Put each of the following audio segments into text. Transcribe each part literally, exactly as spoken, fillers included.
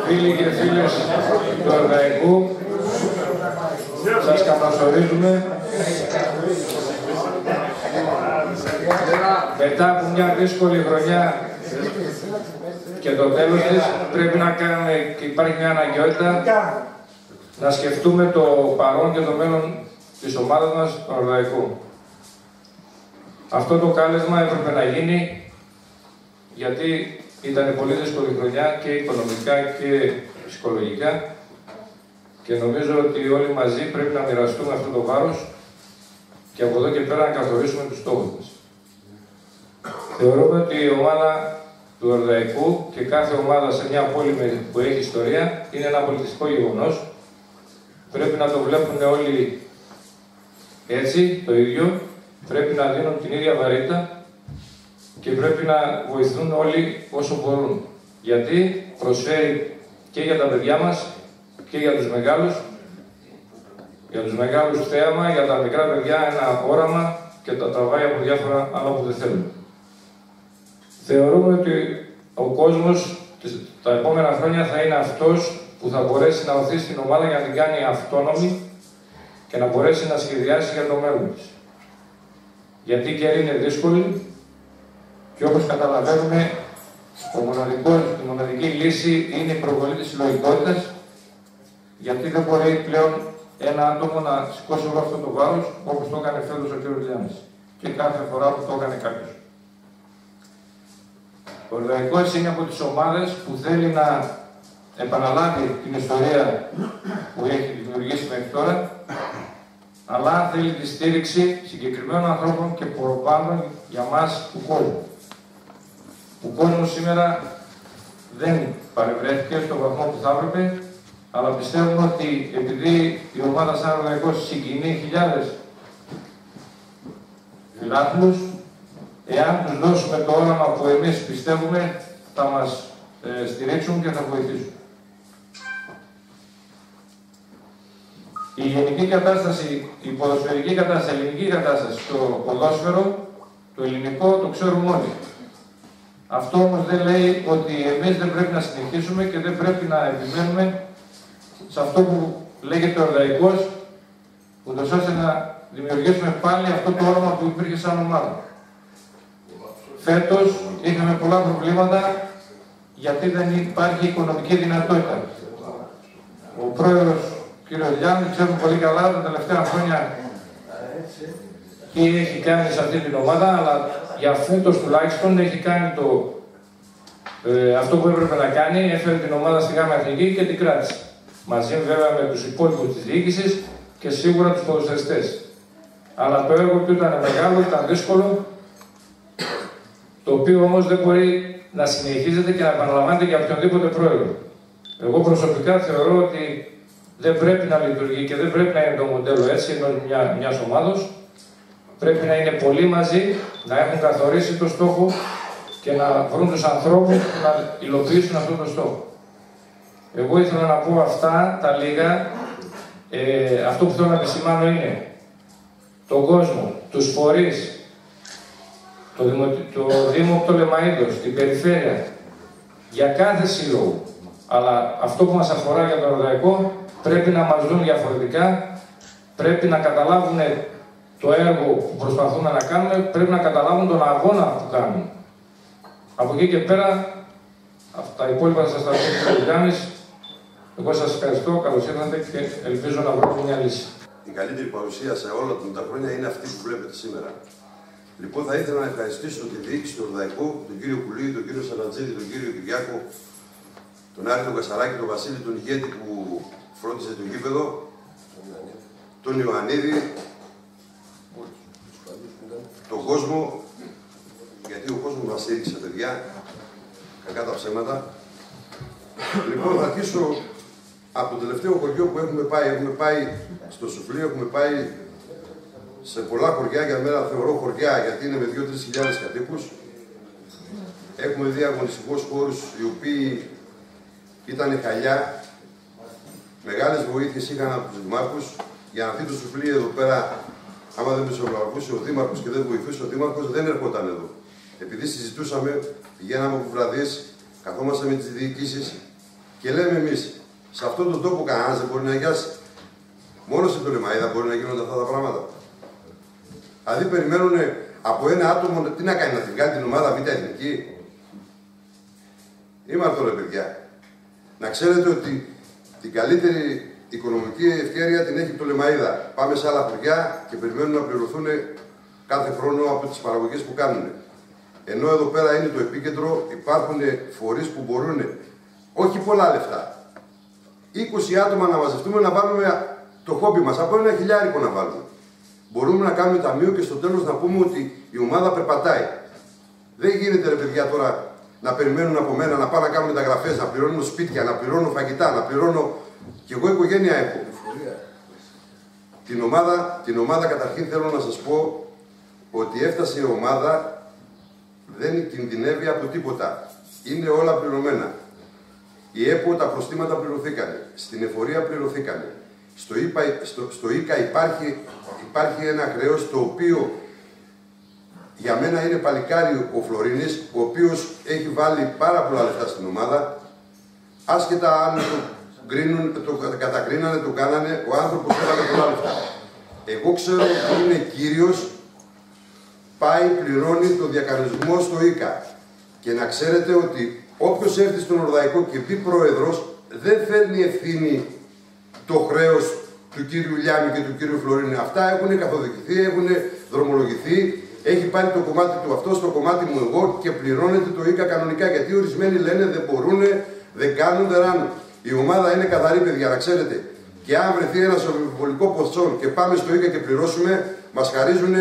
Φίλοι και φίλες του Ορδαϊκού, σας καλωσορίζουμε. Μετά από μια δύσκολη χρονιά και το τέλος της, πρέπει να κάνουμε, και υπάρχει μια αναγκαιότητα, να σκεφτούμε το παρόν και το μέλλον της ομάδας μας, του Ορδαϊκού. Αυτό το κάλεσμα έπρεπε να γίνει, γιατί ήταν πολύ δύσκολη χρονιά και οικονομικά και ψυχολογικά και νομίζω ότι όλοι μαζί πρέπει να μοιραστούμε αυτό το βάρος και από εδώ και πέρα να καθορίσουμε τους στόχους μας. Θεωρούμε ότι η ομάδα του Ορδαϊκού και κάθε ομάδα σε μια πόλη που έχει ιστορία είναι ένα πολιτιστικό γεγονός. Πρέπει να το βλέπουν όλοι έτσι, το ίδιο. Πρέπει να δίνουν την ίδια βαρύτητα και πρέπει να βοηθούν όλοι όσο μπορούν. Γιατί προσφέρει και για τα παιδιά μας και για τους μεγάλους, για τους μεγάλους θέαμα, για τα μικρά παιδιά ένα όραμα και τα τραβάει από διάφορα άλλα που δεν θέλουν. Θεωρούμε ότι ο κόσμος τα επόμενα χρόνια θα είναι αυτός που θα μπορέσει να οθήσει την ομάδα για να την κάνει αυτόνομη και να μπορέσει να σχεδιάσει για το μέλλον της. Γιατί η καιρή είναι δύσκολη και όπως καταλαβαίνουμε, το μοναδικό, η μοναδική λύση είναι η προβολή της συλλογικότητας, γιατί δεν μπορεί πλέον ένα άτομο να σηκώσει όλο αυτό το βάρος όπως το έκανε φέτος ο κ. Λιάννης και κάθε φορά που το έκανε κάποιος. Ο Ορδαϊκός είναι από τις ομάδες που θέλει να επαναλάβει την ιστορία που έχει δημιουργήσει μέχρι τώρα, αλλά θέλει τη στήριξη συγκεκριμένων ανθρώπων και προπάντων για μας του κόσμου. Ο κόσμος σήμερα δεν παρευρέθηκε στον βαθμό που θα έπρεπε, αλλά πιστεύουμε ότι επειδή η ομάδα σαν Ορδαϊκός συγκινεί χιλιάδες φιλάθλους, εάν τους δώσουμε το όραμα που εμείς πιστεύουμε, θα μας ε, στηρίξουν και θα βοηθήσουν. Η γενική κατάσταση, η ποδοσφαιρική κατάσταση, η ελληνική κατάσταση στο ποδόσφαιρο, το ελληνικό το ξέρουμε όλοι. Αυτό όμως δεν λέει ότι εμείς δεν πρέπει να συνεχίσουμε και δεν πρέπει να επιμένουμε σε αυτό που λέγεται Ορδαϊκός, ούτως ώστε να δημιουργήσουμε πάλι αυτό το όραμα που υπήρχε σαν ομάδα. Φέτος είχαμε πολλά προβλήματα γιατί δεν υπάρχει οικονομική δυνατότητα. Ο πρόεδρος κ. Λιάννη, ξέρουμε πολύ καλά τα τελευταία χρόνια τι έχει κάνει σε αυτή την ομάδα, αλλά για φέτος τουλάχιστον έχει κάνει το, ε, αυτό που έπρεπε να κάνει, έφερε την ομάδα στη Γάμα Εθνική και την κράτησε. Μαζί βέβαια με τους υπόλοιπους της διοίκησης και σίγουρα τους ποδοσφαιριστές. Αλλά το έργο του ήταν μεγάλο, ήταν δύσκολο, το οποίο όμως δεν μπορεί να συνεχίζεται και να επαναλαμβάνεται για οποιονδήποτε πρόεδρο. Εγώ προσωπικά θεωρώ ότι δεν πρέπει να λειτουργεί και δεν πρέπει να είναι το μοντέλο έτσι ενός μια, μιας ομάδος. Πρέπει να είναι πολλοί μαζί, να έχουν καθορίσει το στόχο και να βρουν τους ανθρώπους που να υλοποιήσουν αυτόν τον στόχο. Εγώ ήθελα να πω αυτά τα λίγα. Ε, αυτό που θέλω να επισημάνω είναι τον κόσμο, τους φορείς, το, Δημο, το Δήμο Πτολεμαΐδος, την περιφέρεια, για κάθε σύλλογο. Αλλά αυτό που μας αφορά για το Ορδαϊκό πρέπει να μας δουν διαφορετικά, πρέπει να καταλάβουν το έργο που προσπαθούμε να κάνουμε, πρέπει να καταλάβουν τον αγώνα που κάνουμε. Από εκεί και πέρα, τα υπόλοιπα θα σας τα πει ο Γιάννης. Εγώ σας ευχαριστώ, καλώς ήρθατε και ελπίζω να βρούμε μια λύση. Η καλύτερη παρουσία σε όλα τα χρόνια είναι αυτή που βλέπετε σήμερα. Λοιπόν, θα ήθελα να ευχαριστήσω τη διοίκηση του Ορδαϊκού, τον κύριο Κουλή, τον κύριο Σανατζίδη, τον κύριο Κυριάκο, τον Άρη τον Κασαράκη, τον Βασίλη, τον ηγέτη που φρόντισε το γήπεδο, τον Ιωαννίδη, τον κόσμο, γιατί ο κόσμος μας στήριξε, παιδιά, κακά τα ψέματα. Λοιπόν, θα αρχίσω από το τελευταίο χωριό που έχουμε πάει. Έχουμε πάει στο Σουφλί, έχουμε πάει σε πολλά χωριά, για μένα θεωρώ χωριά, γιατί είναι με δύο με τρεις χιλιάδες κατοίκους. Έχουμε δει αγωνιστικούς χώρους οι οποίοι ήταν χαλιά. Μεγάλες βοήθειες είχαν από τους δημάρχους. Για να δει το Σουφλί εδώ πέρα, άμα δεν μεσογραφούσε ο δήμαρχος και δεν βοηθούσε ο δήμαρχος, δεν έρχονταν εδώ. Επειδή συζητούσαμε, πηγαίναμε από βραδείς, καθόμαστε με τις διοικήσεις Και λέμε εμείς, σε αυτόν τον τόπο κανένας δεν μπορεί να αγιάσει. Μόνο στην Πτολεμαΐδα μπορεί να γίνονται αυτά τα πράγματα. Δηλαδή περιμένουν από ένα άτομο, τι να κάνει, να τη βγάλει την ομάδα Β' Εθνική. Είμαστε τώρα, παιδιά. Να ξέρετε ότι την καλύτερη οικονομική ευκαιρία την έχει η Πτολεμαΐδα. Πάμε σε άλλα χωριά και περιμένουν να πληρωθούν κάθε χρόνο από τις παραγωγές που κάνουν. Ενώ εδώ πέρα είναι το επίκεντρο, υπάρχουν φορείς που μπορούν, όχι πολλά λεφτά, είκοσι άτομα να μαζευτούμε να βάλουμε το χόμπι μας, από ένα χιλιάρικο να βάλουμε. Μπορούμε να κάνουμε ταμείο και στο τέλος να πούμε ότι η ομάδα περπατάει. Δεν γίνεται, ρε παιδιά, τώρα να περιμένουν από μένα να πάω να κάνουν μεταγραφές, να πληρώνω σπίτια, να πληρώνω φαγητά, να πληρώνω. Κι εγώ οικογένεια έχω. Την ομάδα, την ομάδα καταρχήν θέλω να σας πω ότι έφτασε η ομάδα, δεν κινδυνεύει από τίποτα. Είναι όλα πληρωμένα. Η ΕΠΟ, τα προστήματα πληρωθήκανε. Στην εφορία πληρωθήκανε. Στο, ΙΠΑ, στο, στο ΙΚΑ υπάρχει, υπάρχει ένα χρέος το οποίο για μένα είναι παλικάρι ο Φλωρίνης, ο οποίος έχει βάλει πάρα πολλά λεφτά στην ομάδα. Άσχετα αν το, γκρίνουν, το κατακρίνανε, το κάνανε, ο άνθρωπος έβαλε πολλά λεφτά. Εγώ ξέρω ότι είναι κύριος, πάει, πληρώνει το διακανονισμό στο ΙΚΑ. Και να ξέρετε ότι όποιος έρθει στον Ορδαϊκό και μπει πρόεδρος, δεν φέρνει ευθύνη το χρέος του κύριου Λιάμι και του κύριου Φλωρίνη. Αυτά έχουν καθοδηγηθεί, έχουν δρομολογηθεί, έχει πάρει το κομμάτι του αυτό στο κομμάτι μου εγώ και πληρώνεται το ΙΚΑ κανονικά. Γιατί ορισμένοι λένε δεν μπορούν, δεν κάνουν, δεν ράνουν. Η ομάδα είναι καθαρή, παιδιά, να ξέρετε. Και αν βρεθεί ένα αμφιβολικό ποσό και πάμε στο ΙΚΑ και πληρώσουμε, μας χαρίζουν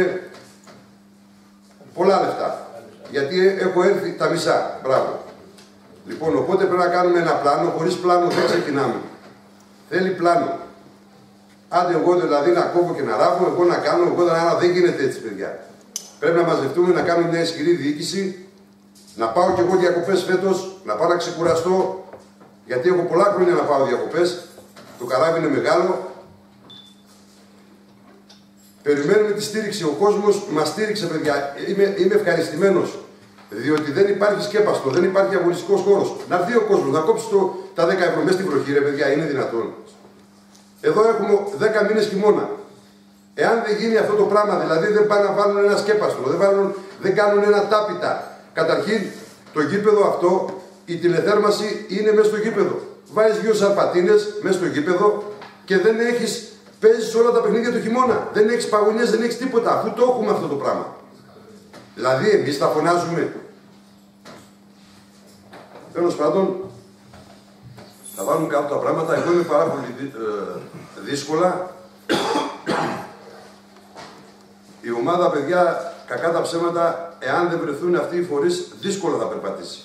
πολλά λεφτά. Γιατί έχω έρθει τα μισά. Μπράβο. Λοιπόν, οπότε πρέπει να κάνουμε ένα πλάνο. Χωρίς πλάνο δεν ξεκινάμε. Θέλει πλάνο. Άντε εγώ δηλαδή να κόβω και να ράβω, εγώ να κάνω, εγώ να δεν γίνεται έτσι, παιδιά. Πρέπει να μαζευτούμε, να κάνουμε μια ισχυρή διοίκηση, να πάω κι εγώ διακοπές φέτος, να πάω να ξεκουραστώ, γιατί έχω πολλά χρόνια να πάω διακοπές. Το καράβι είναι μεγάλο. Περιμένουμε τη στήριξη. Ο κόσμος μας στήριξε, παιδιά. Είμαι, είμαι ευχαριστημένος. Διότι δεν υπάρχει σκέπαστο, δεν υπάρχει αγωνιστικός χώρος. Να έρθει ο κόσμος, να κόψει το, τα δέκα ευρώ μέσα στη βροχή, ρε παιδιά, είναι δυνατόν. Εδώ έχουμε δέκα μήνες χειμώνα. Εάν δεν γίνει αυτό το πράγμα, δηλαδή δεν πάνε να βάλουν ένα σκέπαστρο, δεν, βάλουν, δεν κάνουν ένα τάπητα. Καταρχήν, το γήπεδο αυτό, η τηλεθέρμαση είναι μέσα στο γήπεδο. Βάζεις δύο σαρπατίνες μέσα στο γήπεδο και δεν έχεις, παίζεις όλα τα παιχνίδια του χειμώνα. Δεν έχεις παγωνιές, δεν έχεις τίποτα, αφού το έχουμε αυτό το πράγμα. Δηλαδή, εμείς θα φωνάζουμε. Τέλος πάντων, θα βάλουμε κάτω τα πράγματα. Εγώ είμαι πάρα πολύ ε, δύσκολα. Η ομάδα, παιδιά, κακά τα ψέματα, εάν δεν βρεθούν αυτοί οι φορείς, δύσκολα θα περπατήσει.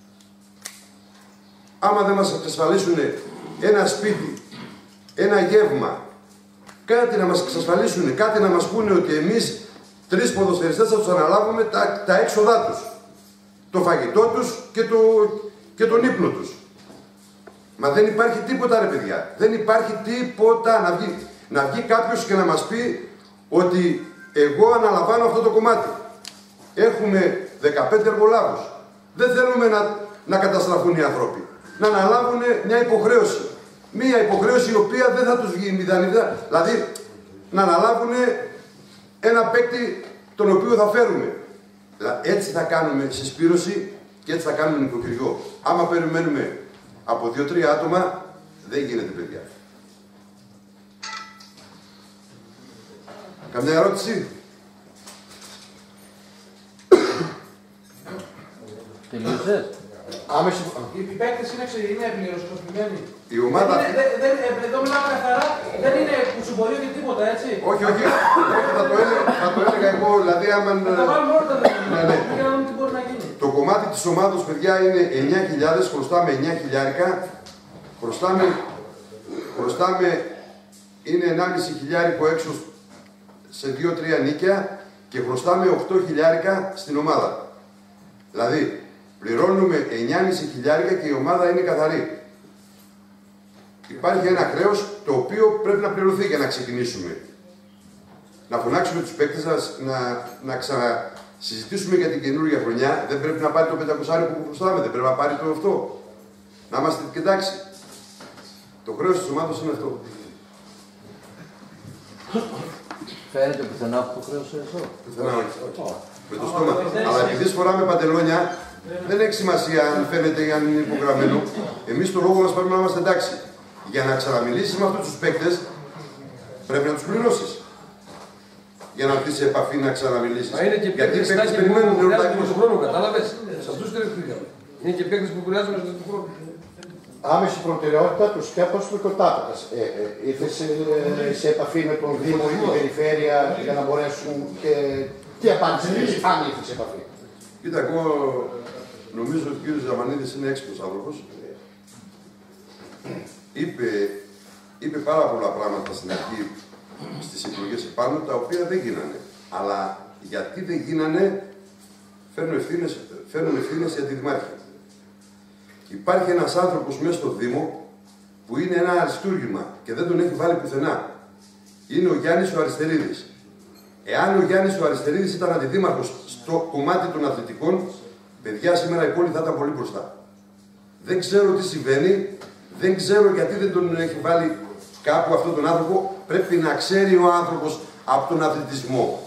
Άμα δεν μας εξασφαλίσουν ένα σπίτι, ένα γεύμα, κάτι να μας εξασφαλίσουν, κάτι να μας πούνε ότι εμείς τρεις ποδοσφαιριστές θα τους αναλάβουμε τα, τα έξοδά τους. Το φαγητό τους και, το, και τον ύπνο τους. Μα δεν υπάρχει τίποτα, ρε παιδιά. Δεν υπάρχει τίποτα. Να βγει, να βγει κάποιος και να μας πει ότι εγώ αναλαμβάνω αυτό το κομμάτι. Έχουμε δεκαπέντε εργολάβους. Δεν θέλουμε να, να καταστραφούν οι άνθρωποι. Να αναλάβουν μια υποχρέωση. Μια υποχρέωση η οποία δεν θα τους βγει μηδανιδά. Δηλαδή, να αναλάβουν ένα παίκτη τον οποίο θα φέρουμε. Έτσι θα κάνουμε συσπήρωση και έτσι θα κάνουμε νοικοκυριό. Άμα περιμένουμε από δύο-τρία άτομα, δεν γίνεται, παιδιά. Καμιά ερώτηση? Τελείωσες? Άμεση. Οι παίκτες είναι, είναι πληροσκοπημένοι. Η ομάδα... Δεν είναι, δεν, δεν, εδώ μιλάμε καθαρά, δεν είναι κουτσουμπολίο και τίποτα, έτσι. Όχι, όχι, όχι θα, το έλεγα, θα το έλεγα εγώ, δηλαδή άμα... Θα τα βάλουμε όλα τα ναι, ναι. για να δούμε τι μπορεί να γίνει. Το κομμάτι της ομάδος, παιδιά, είναι εννιά χιλιάδες, χρωστάμε εννιά χιλιάρικα, χρωστάμε, χρωστάμε, είναι ενάμιση χιλιάρικο έξω σε δύο-τρία νίκια και χρωστάμε οκτώ χιλιάρικα στην ομάδα. Δηλαδή, πληρώνουμε εννιά κόμμα πέντε χιλιάρικα και η ομάδα είναι καθαρή. Υπάρχει ένα χρέος το οποίο πρέπει να πληρωθεί για να ξεκινήσουμε. Να φωνάξουμε τους παίκτες να, να, να ξανασυζητήσουμε για την καινούργια χρονιά. Δεν πρέπει να πάρει το πεντακόσια που χρωστάμε, δεν πρέπει να πάρει το αυτό. Να είμαστε εντάξει. Το χρέος της ομάδας είναι αυτό. Φαίνεται πουθενά αυτό το χρέος εδώ. Πουθενά όχι. Με το στόμα. Αλλά επειδή σφοράμε παντελόνια, δεν έχει σημασία αν φαίνεται ή αν είναι υπογραμμένο. Εμείς το λόγο μας πρέπει να είμαστε εντάξει. Για να ξαναμιλήσεις με αυτούς τους παίκτες, πρέπει να τους πληρώσεις. Για να έρθεις σε επαφή να ξαναμιλήσεις. Μα είναι και παίκτες που περιμένουν τον χρόνο, κατάλαβες. Σε αυτούς στηριχθήκαμε. Είναι και παίκτες που χρειάζονται τον χρόνο. Άμεση προτεραιότητα του Σκέπος του Κοτάπατας. Ε, ε, ήρθες σε, σε επαφή με τον Δήμο ή την Περιφέρεια για να μπορέσουν και τι απάντηση αν ήρθες σε επαφή. Κοίτα, εγώ νομίζω ότι ο κύριος Ζαμανίδης είναι έξυπνος άνθρωπος. Είπε, είπε πάρα πολλά πράγματα στην αρχή στις εκλογές επάνω, τα οποία δεν γίνανε. Αλλά γιατί δεν γίνανε, φέρνουν ευθύνες, φέρνουν ευθύνες για τη δημάρχη. Υπάρχει ένας άνθρωπος μέσα στο Δήμο που είναι ένα αριστούργημα και δεν τον έχει βάλει πουθενά. Είναι ο Γιάννης ο Αριστερίδης. Εάν ο Γιάννης ο Αριστερίδης ήταν αντιδήμαρχος στο κομμάτι των αθλητικών, παιδιά, σήμερα η πόλη θα ήταν πολύ μπροστά. Δεν ξέρω τι συμβαίνει, δεν ξέρω γιατί δεν τον έχει βάλει κάπου αυτόν τον άνθρωπο. Πρέπει να ξέρει ο άνθρωπος από τον αθλητισμό.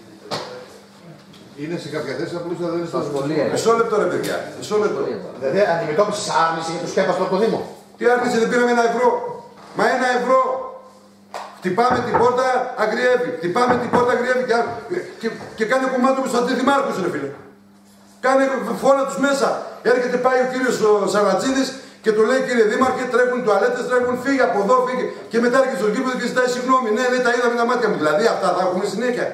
Είναι σε κάποια θέση απλώς δεν είναι στα σχολεία. Μισό λεπτό ρε παιδιά, μισό λεπτό. Δηλαδή αντιμετώπισες άρνηση για το Σκέπαστο από το Δήμο. Τι άρνηση, δεν πήραμε ένα ευρώ. Μα ένα ευρώ. Χτυπάμε την πόρτα, αγριεύει. Χτυπάμε την πόρτα, αγριεύει και, και, και κάνει κομμάτι του αντιδημάρχους ρε φίλε. Κάνε φόρα τους μέσα. Έρχεται, πάει ο κύριος Σαρατζίδης και του λέει, κύριε Δήμαρχε, τρέχουν τουαλέτες, τρέχουν, φύγε από εδώ, φύγε. Και μετά έρχεται στο γήπεδο και ζητάει συγγνώμη. Ναι, ναι, τα είδα με τα μάτια μου. Δηλαδή αυτά θα έχουμε συνέχεια.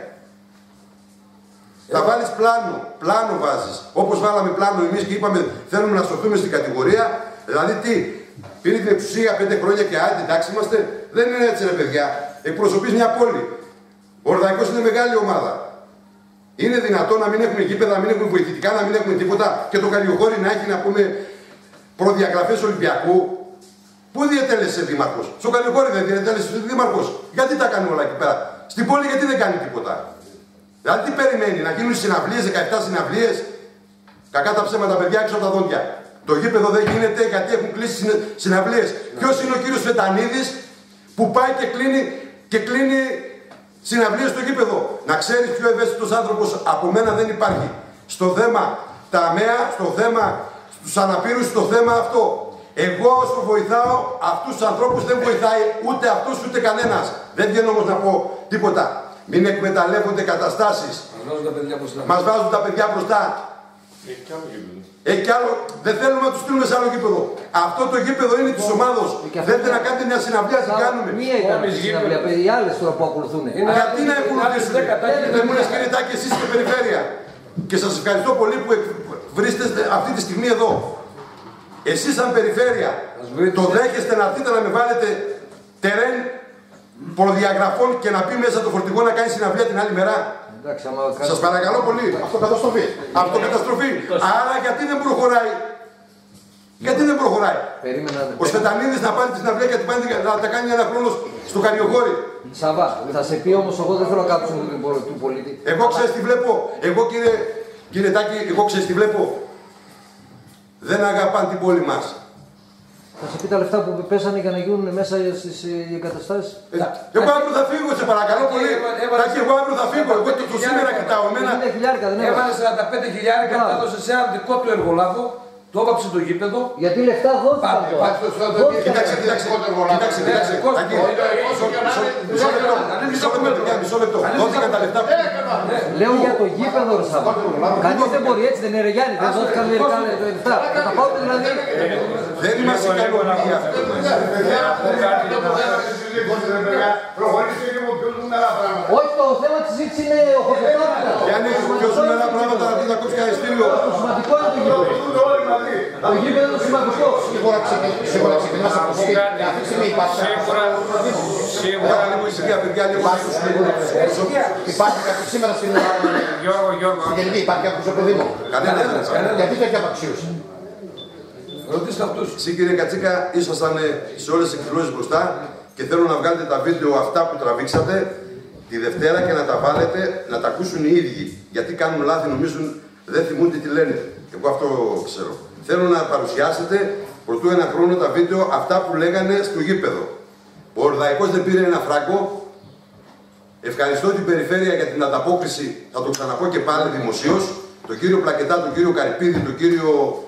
Θα βάλεις πλάνο, πλάνο βάζεις. Όπως βάλαμε πλάνο εμείς και είπαμε θέλουμε να σωθούμε στην κατηγορία. Δηλαδή τι, πήρε την εξουσία πέντε χρόνια και άντε, εντάξει είμαστε. Δεν είναι έτσι ρε παιδιά. Εκπροσωπείς μια πόλη. Ο Ορδαϊκός είναι μεγάλη ομάδα. Είναι δυνατόν να μην έχουμε γήπεδα, να μην έχουμε βοηθητικά, να μην έχουμε τίποτα και το Καλιοχώρι να έχει να πούμε προδιαγραφές Ολυμπιακού. Πού διετέλεσε δήμαρχος? Στο Καλιοχώρι δεν διετέλεσε δήμαρχος. Γιατί τα κάνει όλα εκεί πέρα? Στην πόλη γιατί δεν κάνει τίποτα? Δηλαδή τι περιμένει, να γίνουν συναυλίες, δεκαεπτά συναυλίες? Κακά τα ψέματα παιδιά έξω από τα δόντια. Το γήπεδο δεν γίνεται γιατί έχουν κλείσει συναυλίες. Ποιος είναι ο κύριος Φετανίδης που πάει και κλείνει, και κλείνει συναυλίες στο γήπεδο? Να ξέρεις πιο ευαίσθητος άνθρωπος από μένα δεν υπάρχει. Στο θέμα τα ΑΜΕΑ, στο θέμα στους αναπήρους, στο θέμα αυτό. Εγώ όσο βοηθάω αυτούς τους ανθρώπους δεν βοηθάει ούτε αυτός ούτε κανένας. Δεν βγαίνω όμως να πω τίποτα. Μην εκμεταλλεύονται καταστάσεις. Μας βάζουν τα παιδιά μπροστά. Μας βάζουν τα παιδιά μπροστά. Έχει κι άλλο γήπεδο. Έχει κι άλλο. Δεν θέλουμε να τους στείλουμε σε άλλο γήπεδο. Αυτό το γήπεδο είναι της ομάδος. Θέλετε να κάνετε μια συναυλία, τι κάνουμε? Μία ήταν η συναυλία, οι άλλες τώρα που ακολουθούν. Γιατί να ακολουθήσουν? Δεν μου λες κύριε Τάκη, εσείς στην περιφέρεια. Και σας ευχαριστώ πολύ που βρίσκεστε αυτή τη στιγμή εδώ. Εσείς σαν περιφέρεια το δέχεστε να έρθετε να με βάλετε τερέν προδιαγραφών και να πει μέσα το φορτηγό να κάνει συναυλία την άλλη μέρα? Σας παρακαλώ πολύ. Αυτοκαταστροφή. Αυτοκαταστροφή. Άρα γιατί δεν προχωράει? Γιατί δεν προχωράει? Ο Σφετανίδης να πάρει τη συναυλία και να τα κάνει ένα χρόνο στο Καλιοχώρι. Σαββά, θα σε πει όμως εγώ δεν θέλω να κάψω του πολίτη. Εγώ ξέρεις τι βλέπω? Εγώ κύριε, κύριε Τάκη, εγώ ξέρεις τι βλέπω? Δεν αγαπάνε την πόλη μας. Θα σε πει τα λεφτά που πέσανε για να γίνουν μέσα στις εγκαταστάσεις. Ε, εγώ αύριο θα φύγω, σε παρακαλώ πολύ. Τάκη, εγώ αύριο θα φύγω. Εγώ το σήμερα κοιτάω. Έβαλε σαράντα πέντε χιλιάρικα, τα έδωσε σε ένα δικό του εργολάβο, το έβαψε το γήπεδο. Γιατί λεφτά δόθηκαν τώρα. Κοιτάξτε, κοιτάξτε, κοιτάξτε, κοιτάξτε. Μισό λεπτό, δόθηκαν τα λεφτά. Λέω για το γήπεδο ρε Σαββά. Κανείς δεν μπορεί έτσι, δεν είναι ρε Γιάννη, δεν δόθηκαν μερικά λεφτά. Θα τα πάω δηλαδή. Δεν μας ικανοποιεί αυτό. Όχι, το θέμα της συζήτησης είναι ο Χωριοτάπητας. Γιάννη, πιο σумερά πράγματα να δεις να κόψεις κανένα ειστήριο. Το σημαντικό είναι το γήπεδο. Το γήπεδο είναι σημαντικό. Σίγουρα ξεκινάς από αυτή τη στιγμή υπάρχει. Σίγουρα λίγο ησυχία, παιδιά, λίγο υπάρχει κάποιος σήμερα στην Γενική, υπάρχει κάποιος από το Δήμο. Κανένα. Γιατί τέτοια απαξίωση? Ρωτήστε αυτούς. Εσύ κύριε Κατσίκα, ήσασταν σε όλες τις εκδηλώσεις μπροστά και θέλω να βγάλετε τα βίντεο αυτά που τραβήξατε τη Δευτέρα και να τα βάλετε, να τα ακούσουν οι ίδιοι. Γιατί κάνουν λάθη, νομίζουν, δεν θυμούνται τι λένε. Εγώ αυτό ξέρω. Θέλω να παρουσιάσετε πρωτού ένα χρόνο τα βίντεο αυτά που λέγανε στο γήπεδο. Ο Ορδαϊκός δεν πήρε ένα φράγκο. Ευχαριστώ την Περιφέρεια για την ανταπόκριση, θα το ξαναπώ και πάλι δημοσίως, τον κύριο Πλακετά, τον κύριο Καρυπίδη, τον κύριο